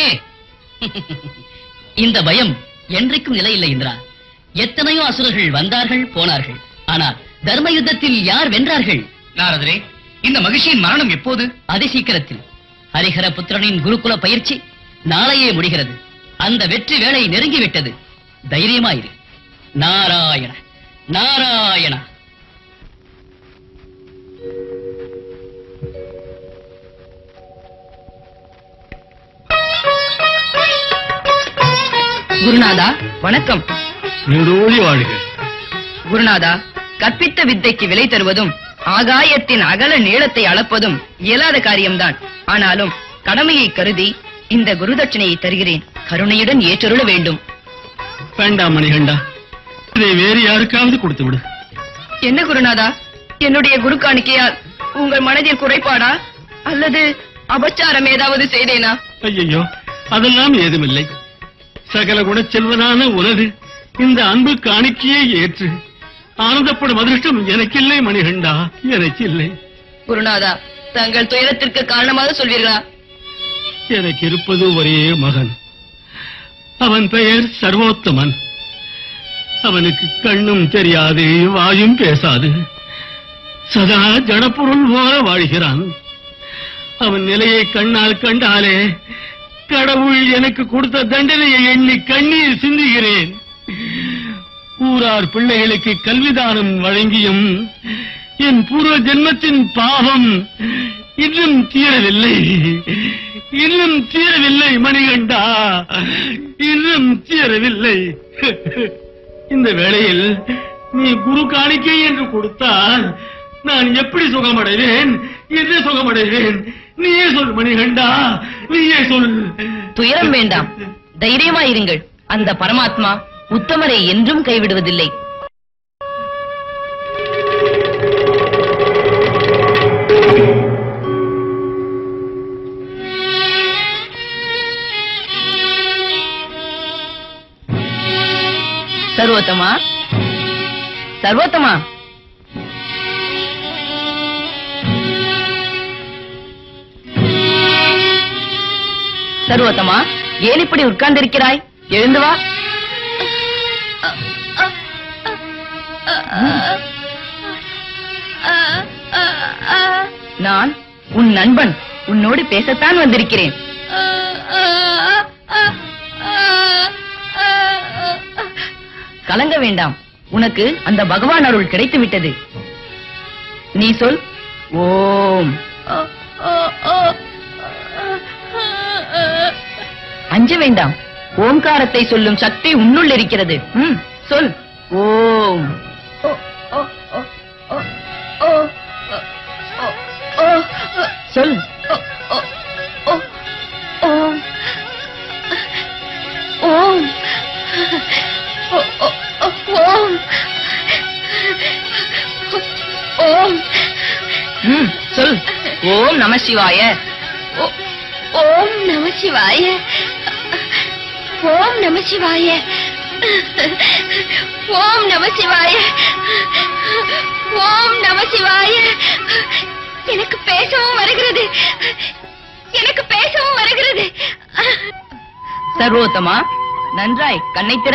இந்த பயம் என்றைக்கும் நிலையில்லை இந்திரா. எத்தனையோ அசுரர்கள் வந்தார்கள் போனார்கள், ஆனால் தர்ம யுத்தத்தில் யார் வென்றார்கள்? நாரதரே, இந்த மகிழ்ச்சியின் மரணம் எப்போது? அதிசீக்கிரத்தில். ஹரிஹர புத்திரனின் குருகுல பயிற்சி நாளையே முடிகிறது. அந்த வெற்றி வேளை நெருங்கிவிட்டது. தைரியமாயிரு. நாராயண நாராயண. குருநாதா வணக்கம். நெடூழி வாழ்க. குருநாதா, கற்பித்த வித்தைக்கு விலை தருவதும் ஆகாயத்தின் அகல நீளத்தை அளப்பதும் இயலாத காரியம்தான். ஆனாலும் கடமையை கருதி இந்த குருதட்சணையை தருகிறேன். கருணையுடன் ஏற்றருள வேண்டும். வேண்டாம் மணிகண்டா, இதை வேறு யாருக்காவது கொடுத்து விடு. என்ன குருநாதா, என்னுடைய குரு காணிக்கையால் உங்கள் மனதில் குறைபாடா அல்லது அபச்சாரம் ஏதாவது செய்தேனா? ஐயோ, அதெல்லாம் ஏதுமில்லை. சகல குணச்செல்வனான உனது இந்த அன்பு காணிக்கையை ஏற்று ஆனந்தப்படும் அதிர்ஷ்டம் எனக்கில்லை மணிகண்டா, எனக்கில்லை. குருநாதா, தங்கள் துயரத்திற்கு காரணமாக சொல்வீர்களா? எனக்கு இருப்பது ஒரே மகன். அவன் பெயர் சர்வோத்தமன். அவனுக்கு கண்ணும் தெரியாது, வாயும் பேசாது, சதா ஜடப்பொருள் போல வாழ்கிறான். அவன் நிலையை கண்ணால் கண்டாலே கடவுள் எனக்கு கொடுத்த தண்டனையை எண்ணி கண்ணீர் சிந்துகிறேன். ஊரார் பிள்ளைகளுக்கு கல்விதானம் வழங்கியும் என் பூர்வ ஜென்மத்தின் பாவம் இன்னும் தீரவில்லை, இன்னும் தீரவில்லை மணிகண்டா, இன்னும் தீரவில்லை. இந்த வேளையில் நீ குரு காணிக்கை என்று கொடுத்தால் நான் எப்படி சுகமடைவேன், என்ன சுகமடைவேன்? நீயே சொல் மணிகண்டா, நீயே சொல். துயரம் வேண்டாம், தைரியமாயிருங்கள். அந்த பரமாத்மா உத்தமரை என்றும் கைவிடுவதில்லை. சர்வோத்தமா, சர்வோத்தமா, சர்வோத்தமா, ஏன் இப்படி உட்கார்ந்திருக்கிறாய்? எழுந்து வா. நான் உன் நண்பன், உன்னோடு பேசத்தான் வந்திருக்கிறேன். கலங்க வேண்டாம், உனக்கு அந்த பகவான் அருள் கிடைத்து விட்டது. நீ சொல் ஓம். அஞ்ச வேண்டாம், ஓம்காரத்தை சொல்லும் சக்தி உன்னுள் இருக்கிறது. ம், சொல் ஓம். சொல் ஓம். ஓம் ஓம் ஓம். ம், சொல் ஓம் நம சிவாய. ஓம் நம சிவாய. ஓம் நம சிவாய. ஓம் நம சிவாய. ஓம் நம சிவாய. எனக்கு பேசவும் வருகிறது, எனக்கு பேசவும் வருகிறது. சர்வோத்தமா, நன்றாய் கண்ணை திற.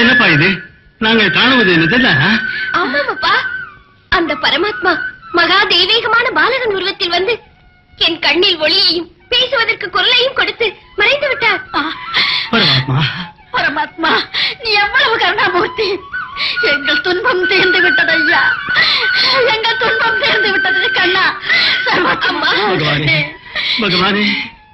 என்னப்பா இது நாங்கள் காணுவது என்னதுன்னா? ஆமாப்பா, அந்த பரமாத்மா மகா தெய்வீகமான பாலகன் உருவத்தில் வந்து என் கண்ணில் ஒளியையும் பேசுவதற்கு குரலையும் கொடுத்து மறைந்து விட்டார். பரமாத்மா, பரமாத்மா, நீ எவ்வளவு கருணாமூர்த்தி! எங்கள் துன்பம் தீர்ந்து விட்டது ஐயா, எங்கள் துன்பம் தீர்ந்து விட்டது கண்ணா. அம்மா, பகவானே, பகவானே.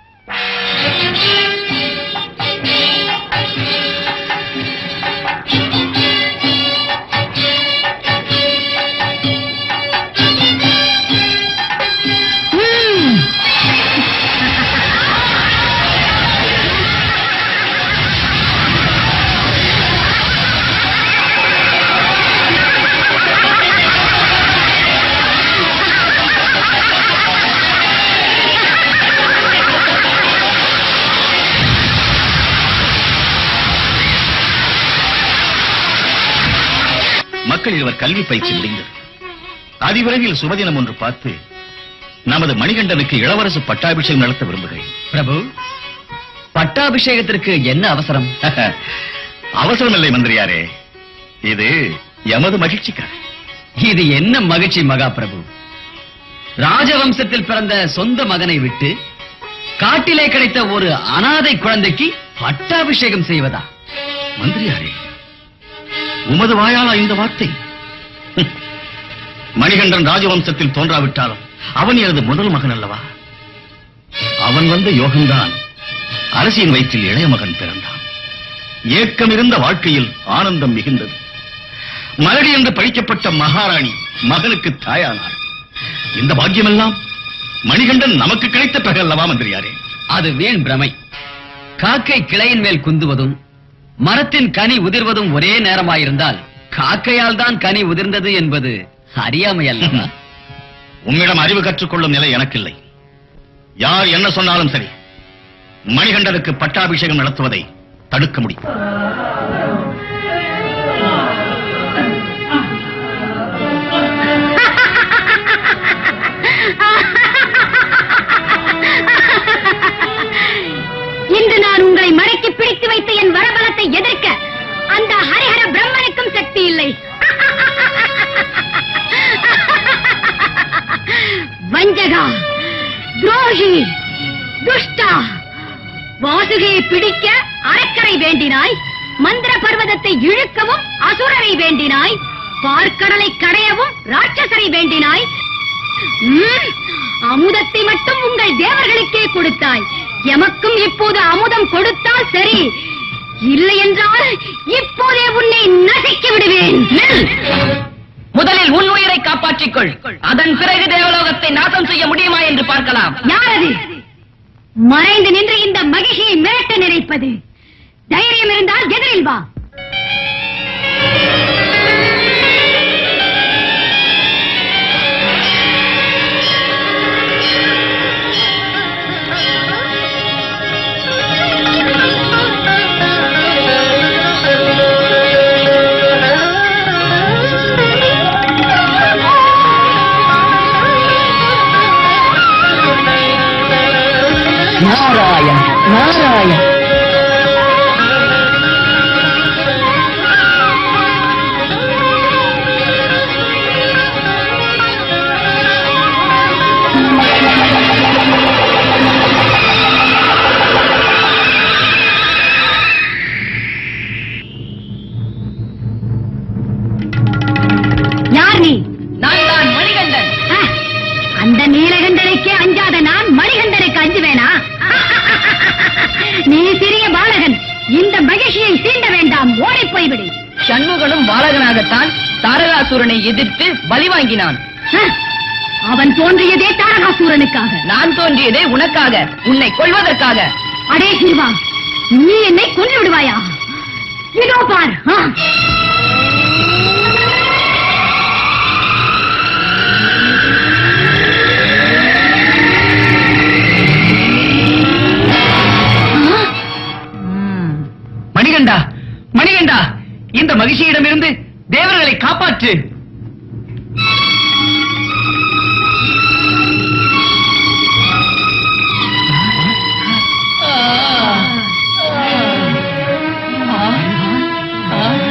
மக்கள் இவர் கல்வி பயிற்சி முடிந்தது. அதிவிரைவில் சுபதினம் ஒன்று பார்த்து நமது மணிகண்டனுக்கு இளவரசு பட்டாபிஷேகம் நடத்த விரும்புகிறேன். பிரபு, பட்டாபிஷேகத்திற்கு என்ன அவசரம்? அவசரம் இல்லை மந்திரியாரே, இது எமது மகிழ்ச்சிக்காக. இது என்ன மகிழ்ச்சி மகா பிரபு? ராஜவம்சத்தில் பிறந்த சொந்த மகனை விட்டு காட்டிலே கிடைத்த ஒரு அனாதை குழந்தைக்கு பட்டாபிஷேகம் செய்வதா? மந்திரியாரே, உமது வாயாலா இந்த வார்த்தை? மணிகண்டன் ராஜவம்சத்தில் தோன்றாவிட்டாலும் அவன் எனது முதல் மகன் அல்லவா? அவன் வந்த யோகம்தான் அரசியின் வயிற்றில் இளைய மகன் பிறந்தான். ஏக்கம் இருந்த வாழ்க்கையில் ஆனந்தம் மிகுந்தது. மலடி என்று பழிக்கப்பட்ட மகாராணி மகனுக்கு தாயானார். இந்த பாக்கியமெல்லாம் மணிகண்டன் நமக்கு கிடைத்த பிறகு அல்லவா மந்திரியாரே? அது வீண் பிரமை. காக்கை கிளையின் மேல் குந்துவதும் மரத்தின் கனி உதிர்வதும் ஒரே நேரமாயிருந்தால் காக்கையால் தான் கனி உதிர்ந்தது என்பது அறியாமை அல்லவா? உம்மிடம் அறிவு கற்றுக்கொள்ளும் நிலை எனக்கில்லை. யார் என்ன சொன்னாலும் சரி, மணிகண்டனுக்கு பட்டாபிஷேகம் நடத்துவதை தடுக்க முடியும். இன்று நான் உங்களை மடக்கி பிடித்து வைத்த என் வரபலத்தை எதிர்க்க அந்த ஹரிஹர பிரம்மனுக்கும் சக்தி இல்லை. வஞ்சகா, துரோகி, துஷ்டா, வாசுகியை பிடிக்க அரக்கரை வேண்டினாய், மந்திர பர்வதத்தை இழுக்கவும் அசுரரை வேண்டினாய், பார்க்கடலை கடையவும் ராட்சசரை வேண்டினாய். ம், அமுதத்தை மட்டும் உங்கள் தேவர்களுக்கே கொடுத்தாய். எமக்கும் இப்போது அமுதம் கொடுத்தால் சரி, இல்லை என்றால் இப்போதே உன்னை நசுக்கி விடுவேன். முதலில் உன் உயிரை காப்பாற்றிக் கொள், அதன் பிறகு தேவலோகத்தை நாசம் செய்ய முடியுமா என்று பார்க்கலாம். யாரது மறைந்து நின்று இந்த மகிழ்ச்சியை மிரட்ட நினைப்பது? தைரியம் இருந்தால் எதிரில் வா. நாராயண் நாராயண். யார் நீ? நான் தான் மணிகண்டன். அந்த நீலகண்டனுக்கே அஞ்சாத நான் மணிகண்டனுக்கு அஞ்சுவேனா? நீ சிறிய பாலகன், இந்த மகிழ்ச்சியை தீண்ட வேண்டாம், ஓடி போய்விடு. சண்முகனும் பாலகனாகத்தான் தாரகாசூரனை எதிர்த்து பலி வாங்கினான். அவன் தோன்றியதே தாரகாசூரனுக்காக. நான் தோன்றியதே உனக்காக, உன்னை கொல்வதற்காக. அடே சிவா, நீ என்னை கொன்று விடுவாயா? இதோ பார். ஆ. மணிகண்டா, மணிகண்டா, இந்த மகிழ்ச்சியிடமிருந்து தேவர்களை காப்பாற்று. ஆ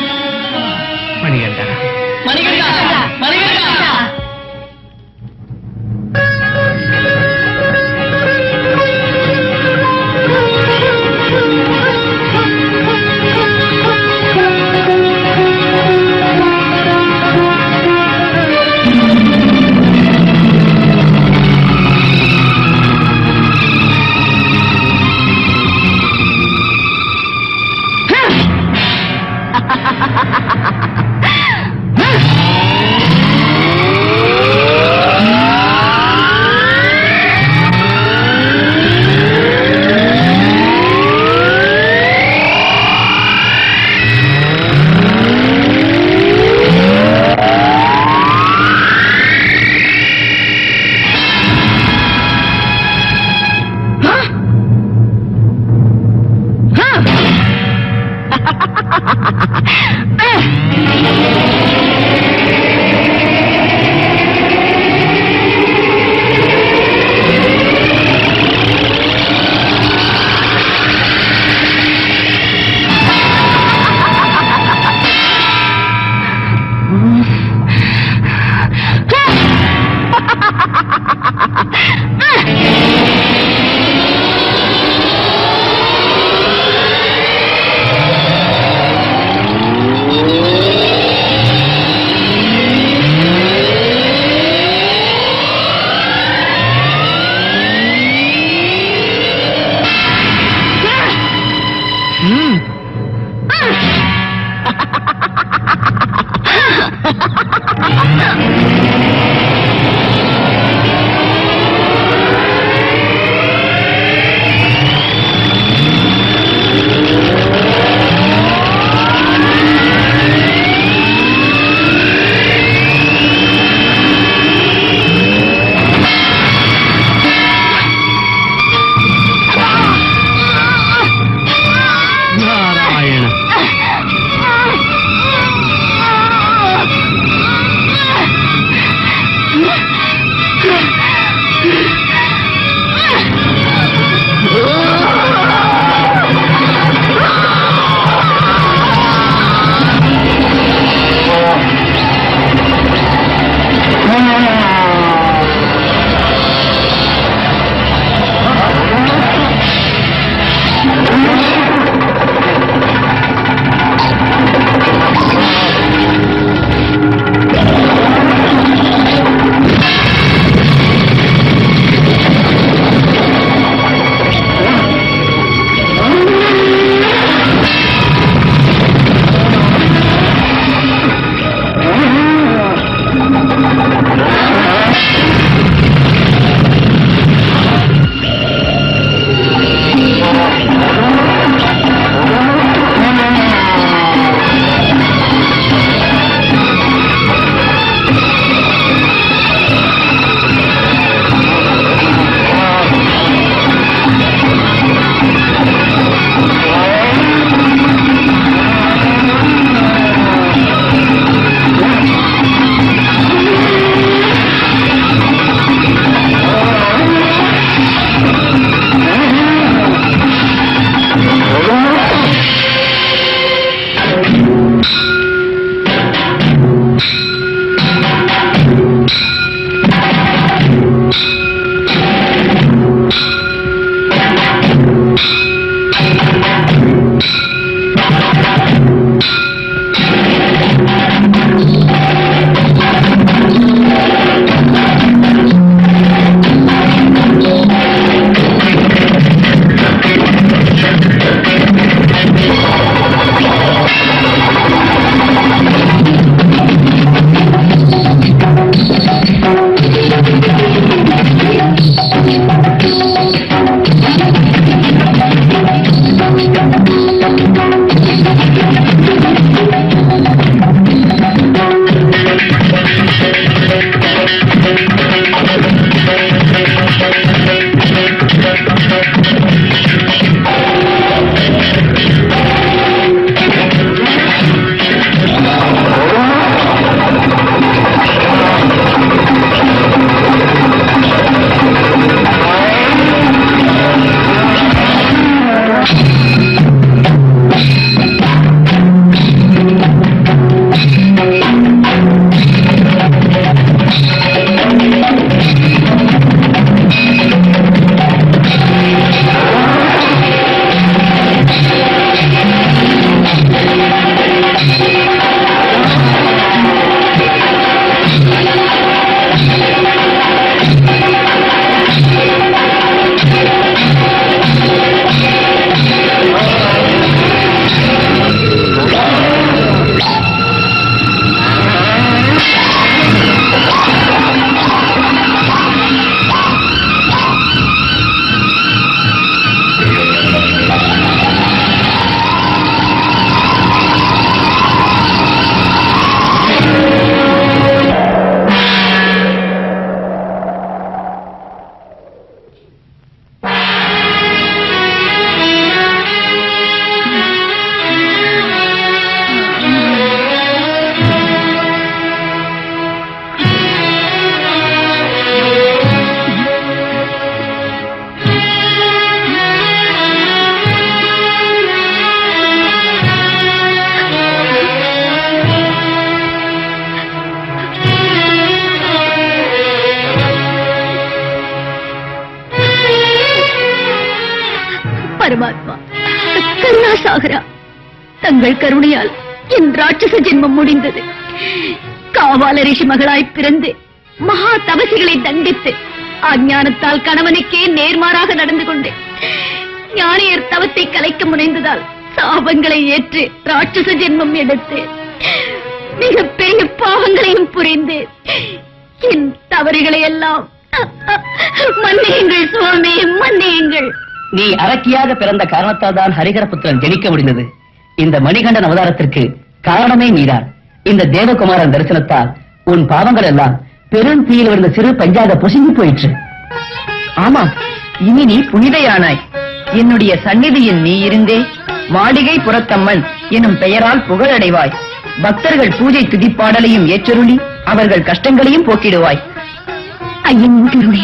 பிரபாகரா, தங்கள் கருணையால் என் ராட்சச ஜென்மம் முடிந்தது. காவால ரிஷி மகளாய் பிறந்து மகா தபசிகளை தண்டித்து அஞ்ஞானத்தால் கணவனுக்கே நேர்மாறாக நடந்து கொண்டு ஞானியர் தவத்தை கலைக்க முனைந்ததால் சாபங்களை ஏற்று ராட்சச ஜென்மம் எடுத்து மிகப்பெரிய பாவங்களையும் புரிந்து என் தவறுகளை எல்லாம் மன்னியுங்கள் சுவாமி, மன்னியுங்கள். நீ அரக்கியாக பிறந்த காரணத்தால் தான் ஹரிகரபுத்திரன் ஜெனிக்க முடிந்தது. இந்த மணிகண்டன் அவதாரத்திற்கு காரணமே நீதான். இந்த தேவகுமாரன் தரிசனத்தால் உன் பாவங்கள் எல்லாம் பெரும் தீயில் விழுந்த சிறு பஞ்சாக பொசுங்கி போயிற்று. ஆமா, இனி நீ புனிதையானாய். என்னுடைய சந்நிதியில் நீ இருந்தே மாளிகை புறத்தம்மன் எனும் பெயரால் புகழடைவாய். பக்தர்கள் பூஜை துதிப்பாடலையும் ஏற்றருளி அவர்கள் கஷ்டங்களையும் போக்கிடுவாய். ஐயன் கருணே.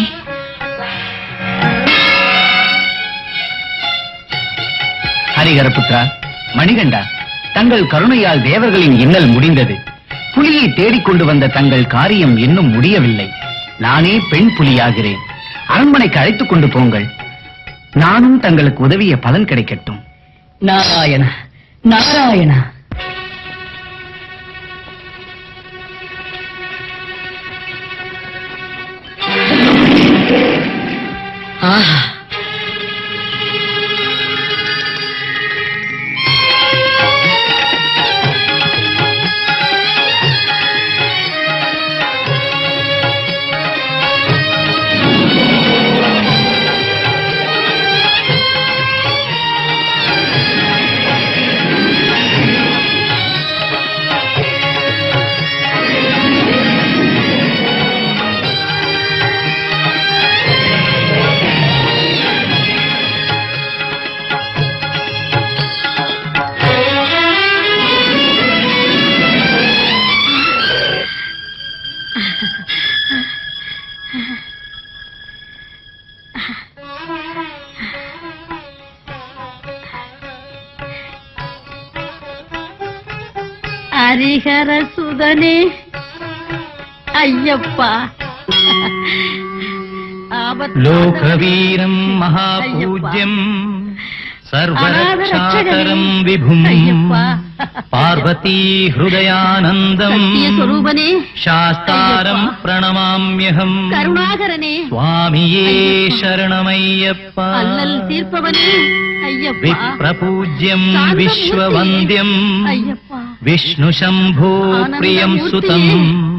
ஹரிகரபுத்ரா, மணிகண்டா, தங்கள் கருணையால் தேவர்களின் இன்னல் முடிந்தது. புலியை தேடிக்கொண்டு வந்த தங்கள் காரியம் இன்னும் முடியவில்லை. நானே பெண் புலியாகிறேன். அரண்மனைக்கு அழைத்துக் கொண்டு போங்கள். நானும் தங்களுக்கு உதவிய பலன் கிடைக்கட்டும். நாராயண நாராயண. ஆஹா, ஹரிஹர சுதனே ஐயப்பா. லோகவீரம் மகாபூஜ்யம் சர்வரக்ஷாகரம் விபும் பார்வதி ஹிருதயானந்தம் சத்தியஸ்வரூபனே சாஸ்தாரம் பிரணமாம்யஹம் கருணாகரனே சுவாமியே சரணமையப்பா. அல்லல் தீர்ப்பவனே ஐயப்பா. விப்ரபூஜ்யம் விஸ்வவந்தியம் விஷ்ணு சம்போ பிரியம் சுதம்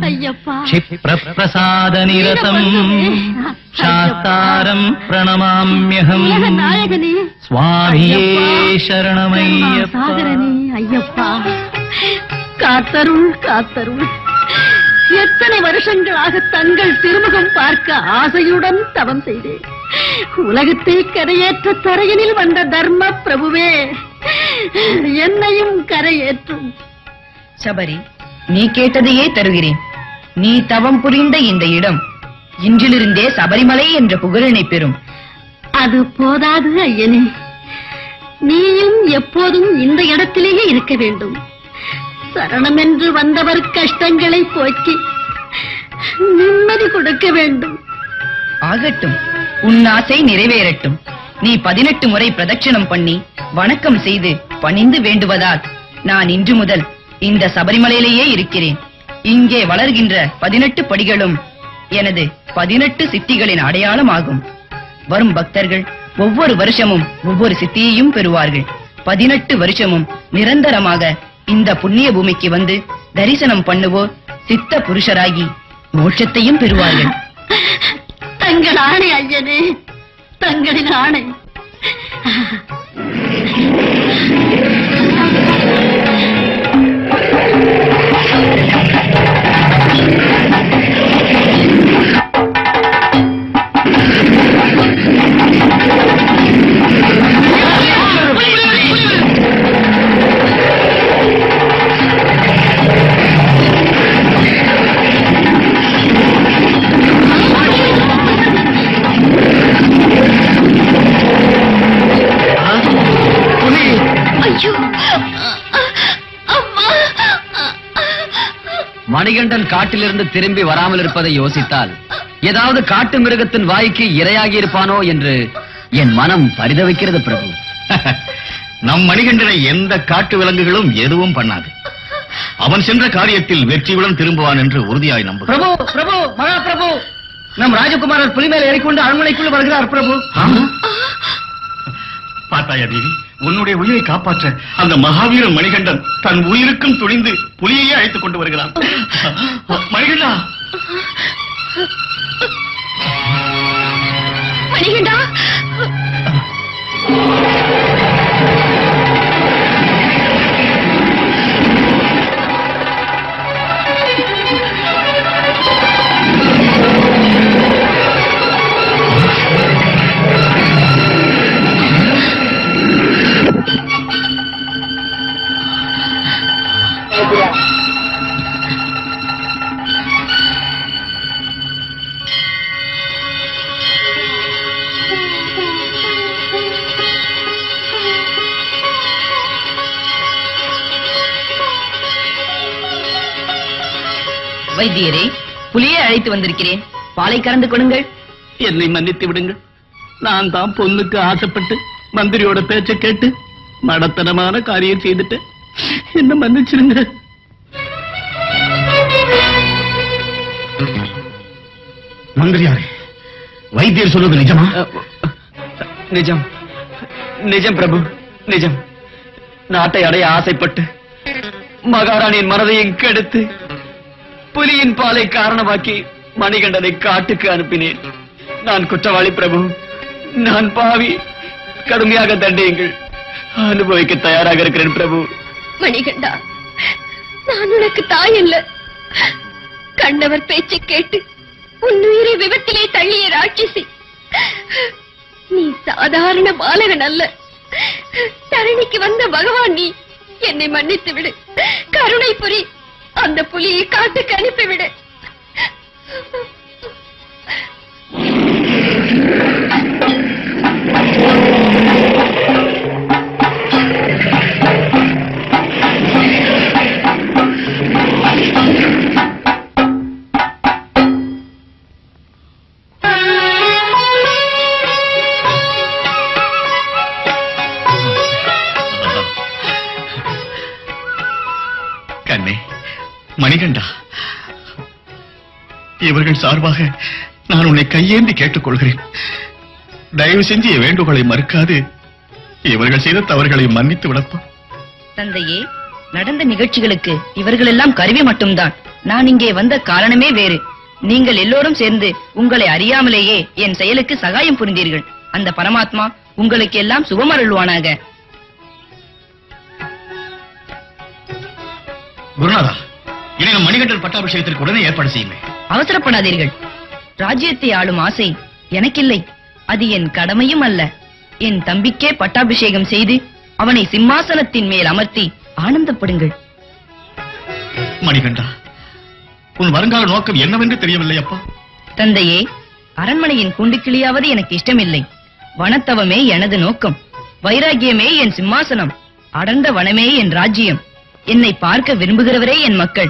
क्षिप्रप्रसादनिरतम् शास्तारम् प्रणमाम्यहम् स्वामिये शरणमय्यप्पा. ஐயப்பா காத்தருள் காத்தருள். எத்தனை வருஷங்களாக தங்கள் திருமுகம் பார்க்க ஆசையுடன் தவம் செய்தேன். உலகத்தை கரையேற்ற தரையனில் வந்த தர்ம பிரபுவே, என்னையும் கரையேற்றும். சபரி, நீ கேட்டதையே தருகிறேன். நீ தவம் புரிந்த இந்த இடம் இன்றிலிருந்தே சபரிமலை என்ற புகழினை பெறும். அது போதாது ஐயனே, நீயும் எப்போதும் இந்த இடத்திலேயே இருக்க வேண்டும். சரணம் என்று வந்தவர் கஷ்டங்களை போக்கி நிம்மதி கொடுக்க வேண்டும். ஆகட்டும், உன் ஆசை நிறைவேறட்டும். நீ பதினெட்டு முறை பிரதட்சணம் பண்ணி வணக்கம் செய்து பணிந்து வேண்டுவதால் நான் இன்று முதல் இந்த சபரிமலையிலேயே இருக்கிறேன். இங்கே வளர்கின்ற பதினெட்டு படிகளும் எனது பதினெட்டு சித்திகளின் அடையாளமாகும். வரும் பக்தர்கள் ஒவ்வொரு வருஷமும் ஒவ்வொரு சித்தியையும் பெறுவார்கள். பதினெட்டு வருஷமும் நிரந்தரமாக இந்த புண்ணிய பூமிக்கு வந்து தரிசனம் பண்ணுவோர் சித்த புருஷராகி மோட்சத்தையும் பெறுவார்கள். தங்கள் ஆணை ஐயனே, தங்களின் ஆணை. மணிகண்டன் காட்டிலிருந்து திரும்பி வராமல் இருப்பதை யோசித்தால் ஏதாவது காட்டு மிருகத்தின் வாய்க்கு இரையாகி இருப்பானோ என்று என் மனம் பரிதவிக்கிறது பிரபு. நம் மணிகண்டனை எந்த காட்டு விலங்குகளும் எதுவும் பண்ணாது. அவன் சென்ற காரியத்தில் வெற்றியுடன் திரும்புவான் என்று உறுதியாய் நம்பு. பிரபு பிரபு மகா பிரபு, நம் ராஜகுமாரர் புலி மேல் ஏறிக்கொண்டு அரண்மனைக்குள் வருகிறார் பிரபு. பார்த்தாயா தேவி, உன்னுடைய உயிரை காப்பாற்ற அந்த மகாவீரன் மணிகண்டன் தன் உயிருக்கும் துணிந்து புலியையே அழைத்துக் கொண்டு வருகிறான். மணிகண்டா, மணிகண்டா, வைத்தியரே, புலியை அழைத்து வந்திருக்கிறேன், பாலை கறந்து கொடுங்கள். என்னை மன்னித்து விடுங்கள். நான் தான் பொண்ணுக்கு ஆசைப்பட்டு மந்திரியோட பேச்சை கேட்டு மடத்தனமான காரியம் செய்துட்டு என்ன மன்னிச்சிருங்க. மந்திரியாரே, வைத்தியர் சொல்வது நிஜமா? நிஜம் நிஜம் பிரபு, நிஜம். நாட்டை அடைய ஆசைப்பட்டு மகாராணியின் மனதையும் கெடுத்து புலியின் பாலை காரணமாக்கி மணிகண்டனை காட்டுக்கு அனுப்பினேன். நான் குற்றவாளி பிரபு, நான் பாவி. கடுமையாக தண்டியுங்கள். அனுபவிக்க தயாராக இருக்கிறேன் பிரபு. மணிகண்டா, நான் உனக்கு தாய் அல்ல. கண்டவர் பேச்சை கேட்டு உன்னுயிரை விபத்திலே தள்ளிய ராட்சசி. நீ சாதாரண பாலகன் அல்ல, தரணிக்கு வந்த பகவான். நீ என்னை மன்னித்து விடு, கருணை புரி. அந்த புலியை காட்டுக்கு அனுப்பிவிடு. கண்ணே, மணிகண்டா, இவர்கள் சார்பாக நான் உன்னை கையேந்தி கேட்டுக் கொள்கிறேன். தயவு செஞ்சு என் வேண்டுகோளை மறுக்காது இவர்கள் செய்த தவறுகளை மன்னித்து விடப்பா. தந்தையே, நடந்த நிகழ்ச்சிகளுக்கு இவர்கள் எல்லாம் கருவி மட்டும்தான். நான் இங்கே வந்த காரணமே வேறு. நீங்கள் எல்லோரும் சேர்ந்து உங்களை அறியாமலேயே என் செயலுக்கு சகாயம் புரிந்தீர்கள். அந்த பரமாத்மா உங்களுக்கு எல்லாம் சுபமருள்வானாக. குருநாதா, இனி நம் மணிகண்டன் பட்டாபிஷேகத்திற்கு உடனே ஏற்பாடு செய்யுமே. அவசரப்படாதீர்கள். ராஜ்யத்தை ஆளும் ஆசை எனக்கில்லை. அது என் கடமையும் அல்ல. என் தம்பிக்கே பட்டாபிஷேகம் செய்து அவனை சிம்மாசனத்தின் மேல் அமர்த்தி ஆனந்தப்படுங்கள். மணிகண்டா, உன் வருங்கால நோக்கம் என்னவென்று தெரியவில்லை அப்பா. தந்தையே, அரண்மனையின் குண்டு கிளியாவது எனக்கு இஷ்டமில்லை. வனத்தவமே எனது நோக்கம். வைராகியமே என் சிம்மாசனம். அடர்ந்த வனமே என் ராஜ்யம். என்னை பார்க்க விரும்புகிறவரே என் மக்கள்.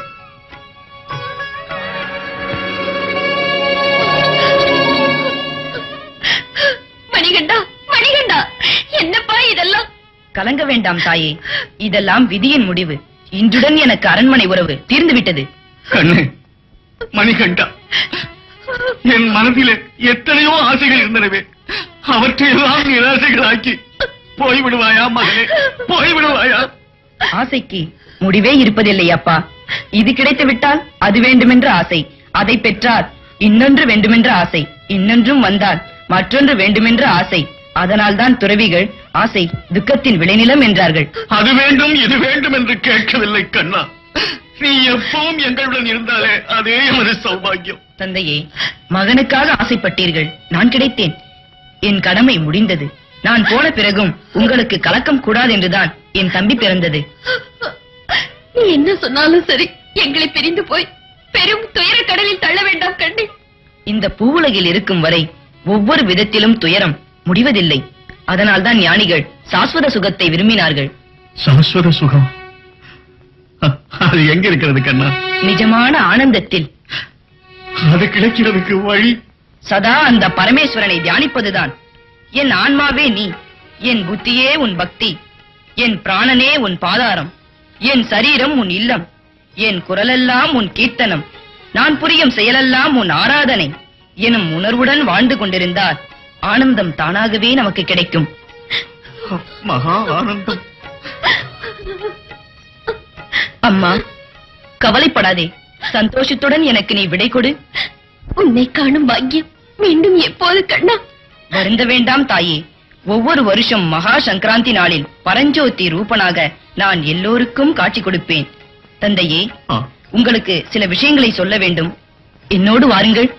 மணிகண்டா, மணிகண்டா, என்னப்பா இதெல்லாம்? கலங்க வேண்டாம் தாயே, இதெல்லாம் விதியின் முடிவு. இன்றுடன் எனக்கு அரண்மனை உறவு தீர்ந்துவிட்டது. கண்ணு, மணிகண்டா, என் மனதிலே எத்தனையோ ஆசைகள் இருந்தனவே, அவற்றையெல்லாம் நிராசைகளாக்கி போய்விடுவாயா மகனே, போய்விடுவாயா? ஆசைக்கு முடிவே இருப்பதில்லை அப்பா. இது கிடைத்து விட்டால் அது வேண்டுமென்ற ஆசை, அதை பெற்றால் இன்னொன்று வேண்டுமென்ற ஆசை, இன்னொன்றும் வந்தால் மற்றொன்று வேண்டுமென்ற ஆசை. அதனால்தான் துறவிகள் ஆசை துக்கத்தின் விளைநிலம் என்றார்கள். அது வேண்டும் இது வேண்டும் என்று கேட்கவில்லை கண்ணா. நீ எப்பவும் எங்களுடன் இருந்தாலே அதே எமது சௌபாகியம். தந்தையே, மகனுக்காக ஆசைப்பட்டீர்கள், நான் கிடைத்தேன். என் கடமை முடிந்தது. நான் போன பிறகும் உங்களுக்கு கலக்கம் கூடாது என்றுதான் என் தம்பி பிறந்தது. நீ என்ன சொன்னாலும் சரி, எங்களை பிரிந்து போய் பெரும் துயர கடலில் தள்ள வேண்டாம் கண்ணே. இந்த பூவுலகில் இருக்கும் வரை ஒவ்வொரு விதத்திலும் துயரம் முடிவதில்லை. அதனால்தான் ஞானிகள் சாஸ்வத சுகத்தை விரும்பினார்கள். சாஸ்வத சுகம் அது எங்க இருக்கிறது கண்ணா? நிஜமான ஆனந்தத்தில். அது கிடைக்கிறதுக்கு வழி சதா அந்த பரமேஸ்வரனை தியானிப்பதுதான். என் ஆன்மாவே நீ, என் புத்தியே உன் பக்தி. என் பிராணனே உன் பாதாரம், என் சரீரம் உன் இல்லம், என் குரலெல்லாம் உன் கீர்த்தனம், நான் புரியும் செயலெல்லாம் உன் ஆராதனை எனும் உணர்வுடன் வாழ்ந்து கொண்டிருந்தால் ஆனந்தம் தானாகவே நமக்கு கிடைக்கும். மகா ஆனந்தம். அம்மா, கவலைப்படாதே, சந்தோஷத்துடன் எனக்கு நீ விடை கொடு. உன்னை காணும் பாக்கியம் மீண்டும் எப்போது கண்ணா? வருந்த வேண்டாம் தாயே. ஒவ்வொரு வருஷம் மகா சங்கராந்தி நாளில் பரஞ்சோதி ரூபனாக நான் எல்லோருக்கும் காட்சி கொடுப்பேன். தந்தையே, உங்களுக்கு சில விஷயங்களை சொல்ல வேண்டும். என்னோடு வாருங்கள்.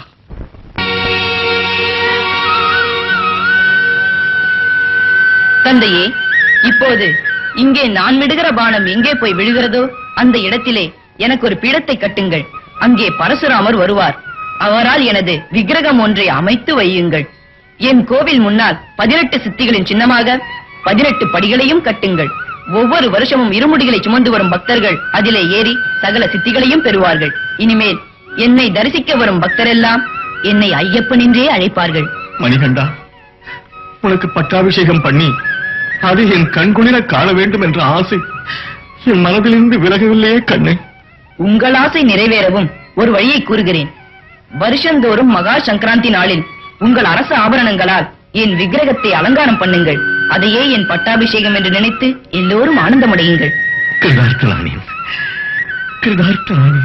தந்தையே, இப்போது இங்கே நான் விடுகிற பானம் எங்கே போய் விழுகிறதோ அந்த இடத்திலே எனக்கு ஒரு பீடத்தை கட்டுங்கள். அங்கே பரசுராமர் வருவார். அவரால் எனது விக்கிரகம் ஒன்றை அமைத்து வையுங்கள். என் கோவில் முன்னால் பதினெட்டு சித்திகளின் சின்னமாக பதினெட்டு படிகளையும் கட்டுங்கள். ஒவ்வொரு வருஷமும் இருமுடிகளை சுமந்து வரும் பக்தர்கள் அதிலே ஏறி சகல சித்திகளையும் பெறுவார்கள். இனிமேல் என்னை தரிசிக்க வரும் பக்தரெல்லாம் என்னை ஐயப்பன் என்றே அழைப்பார்கள். மணிகண்டா, உனக்கு பட்டாபிஷேகம் பண்ணி அது என் கண்குளிர காண வேண்டும் என்ற ஆசை என் மனதிலிருந்து விலகவில்லையே கண்ணே. உங்கள் ஆசை நிறைவேறவும் ஒரு வழியை கூறுகிறேன். வருஷந்தோறும் மகா சங்கராந்தி நாளில் உங்கள் அரசு ஆபரணங்களால் என் விக்கிரகத்தை அலங்காரம் பண்ணுங்கள். அதையே என் பட்டாபிஷேகம் என்று நினைத்து எல்லோரும் ஆனந்தமடையுங்கள். கிருதார்த்தனானேன், கிருதார்த்தனானேன்.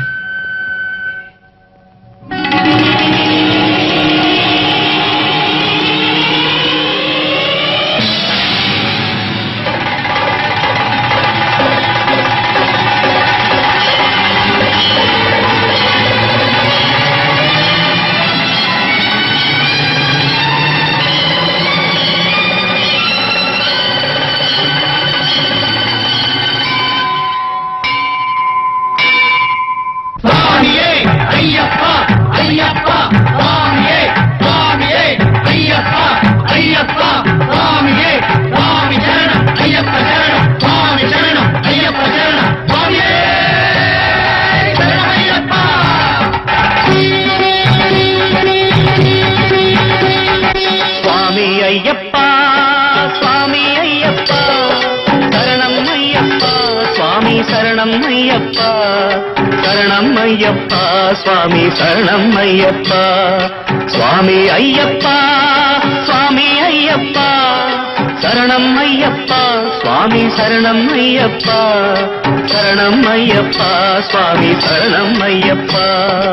சுவாமி சரணம் ஐயப்பா, சுவாமி ஐயப்பா, சுவாமி ஐயப்பா, சரணம் ஐயப்பா, சுவாமி சரணம் ஐயப்பா, சரணம் ஐயப்பா, சுவாமி சரணம் ஐயப்பா.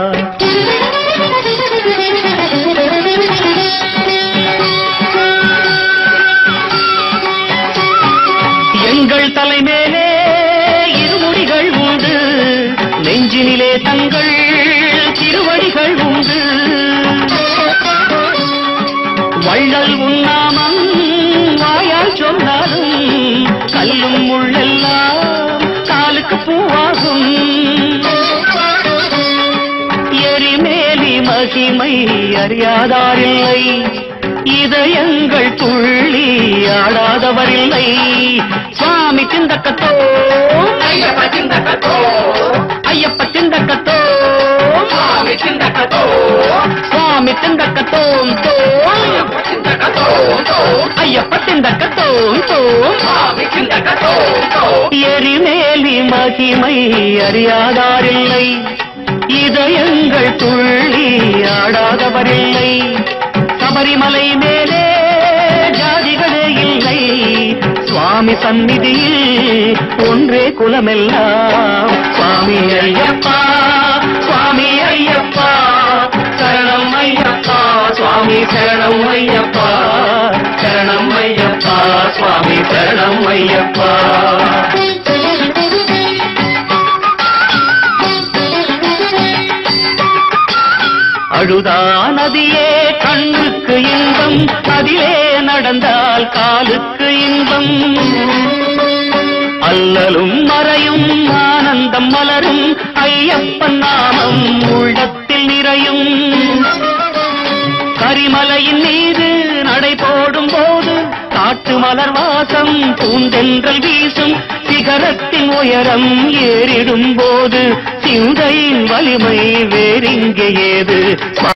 எங்கள் தலைமேலே இருமுடிகள் உண்டு, நெஞ்சினிலே தங்கள் திருவடிகள் உண்டு. வள்ளல் உண்ணாமம் வாயால் சொன்னாலும் கல்லும் முள்ளெல்லாம் காலுக்கு பூவாகும். எரிமேலி மகிமை அறியாதாரில்லை, இதயங்கள் துள்ளி ஆடாதவரில்லை. சுவாமி திந்தக்கத்தோ, ஐயப்ப திந்தக்கத்தோ, ஐயப்ப திந்தக்கத்தோ, சுவாமி திந்தக்கத்தோ, சுவாமி திந்தக்கத்தோம் தோம், ஐயப்ப திந்தக்கத்தோம் தோம், சுவாமி திந்தக்கத்தோம் தோம். எரிமேலி மகிமை அறியாதாரில்லை, இதயங்கள் துள்ளி ஆடாதவரில்லை. சபரிமலை மேலே ஜாதிகளே இல்லை, சுவாமி சந்நிதியில் ஒன்றே குலமெல்லாம். சுவாமி ஐயப்பா, சுவாமி ஐயப்பா, சரணம் ஐயப்பா, சுவாமி சரணம் ஐயப்பா, சரணம் ஐயப்பா, சுவாமி சரணம் ஐயப்பா. அழுதா நதியே கண்ணுக்கு இன்பம், அதிலே நடந்தால் காலுக்கு இன்பம். அல்லலும் மறையும் ஆனந்தம் மலரும், ஐயப்பன் நாமம் உள்ளத்தில் நிறையும். கரிமலையின் மீது நடை போடும் போது காட்டு மலர் வாசம் பூந்தென்றல் வீசும். சிகரத்தின் உயரம் ஏறிடும் போது சிந்தையின் வலிமை வேறிங்கே ஏது.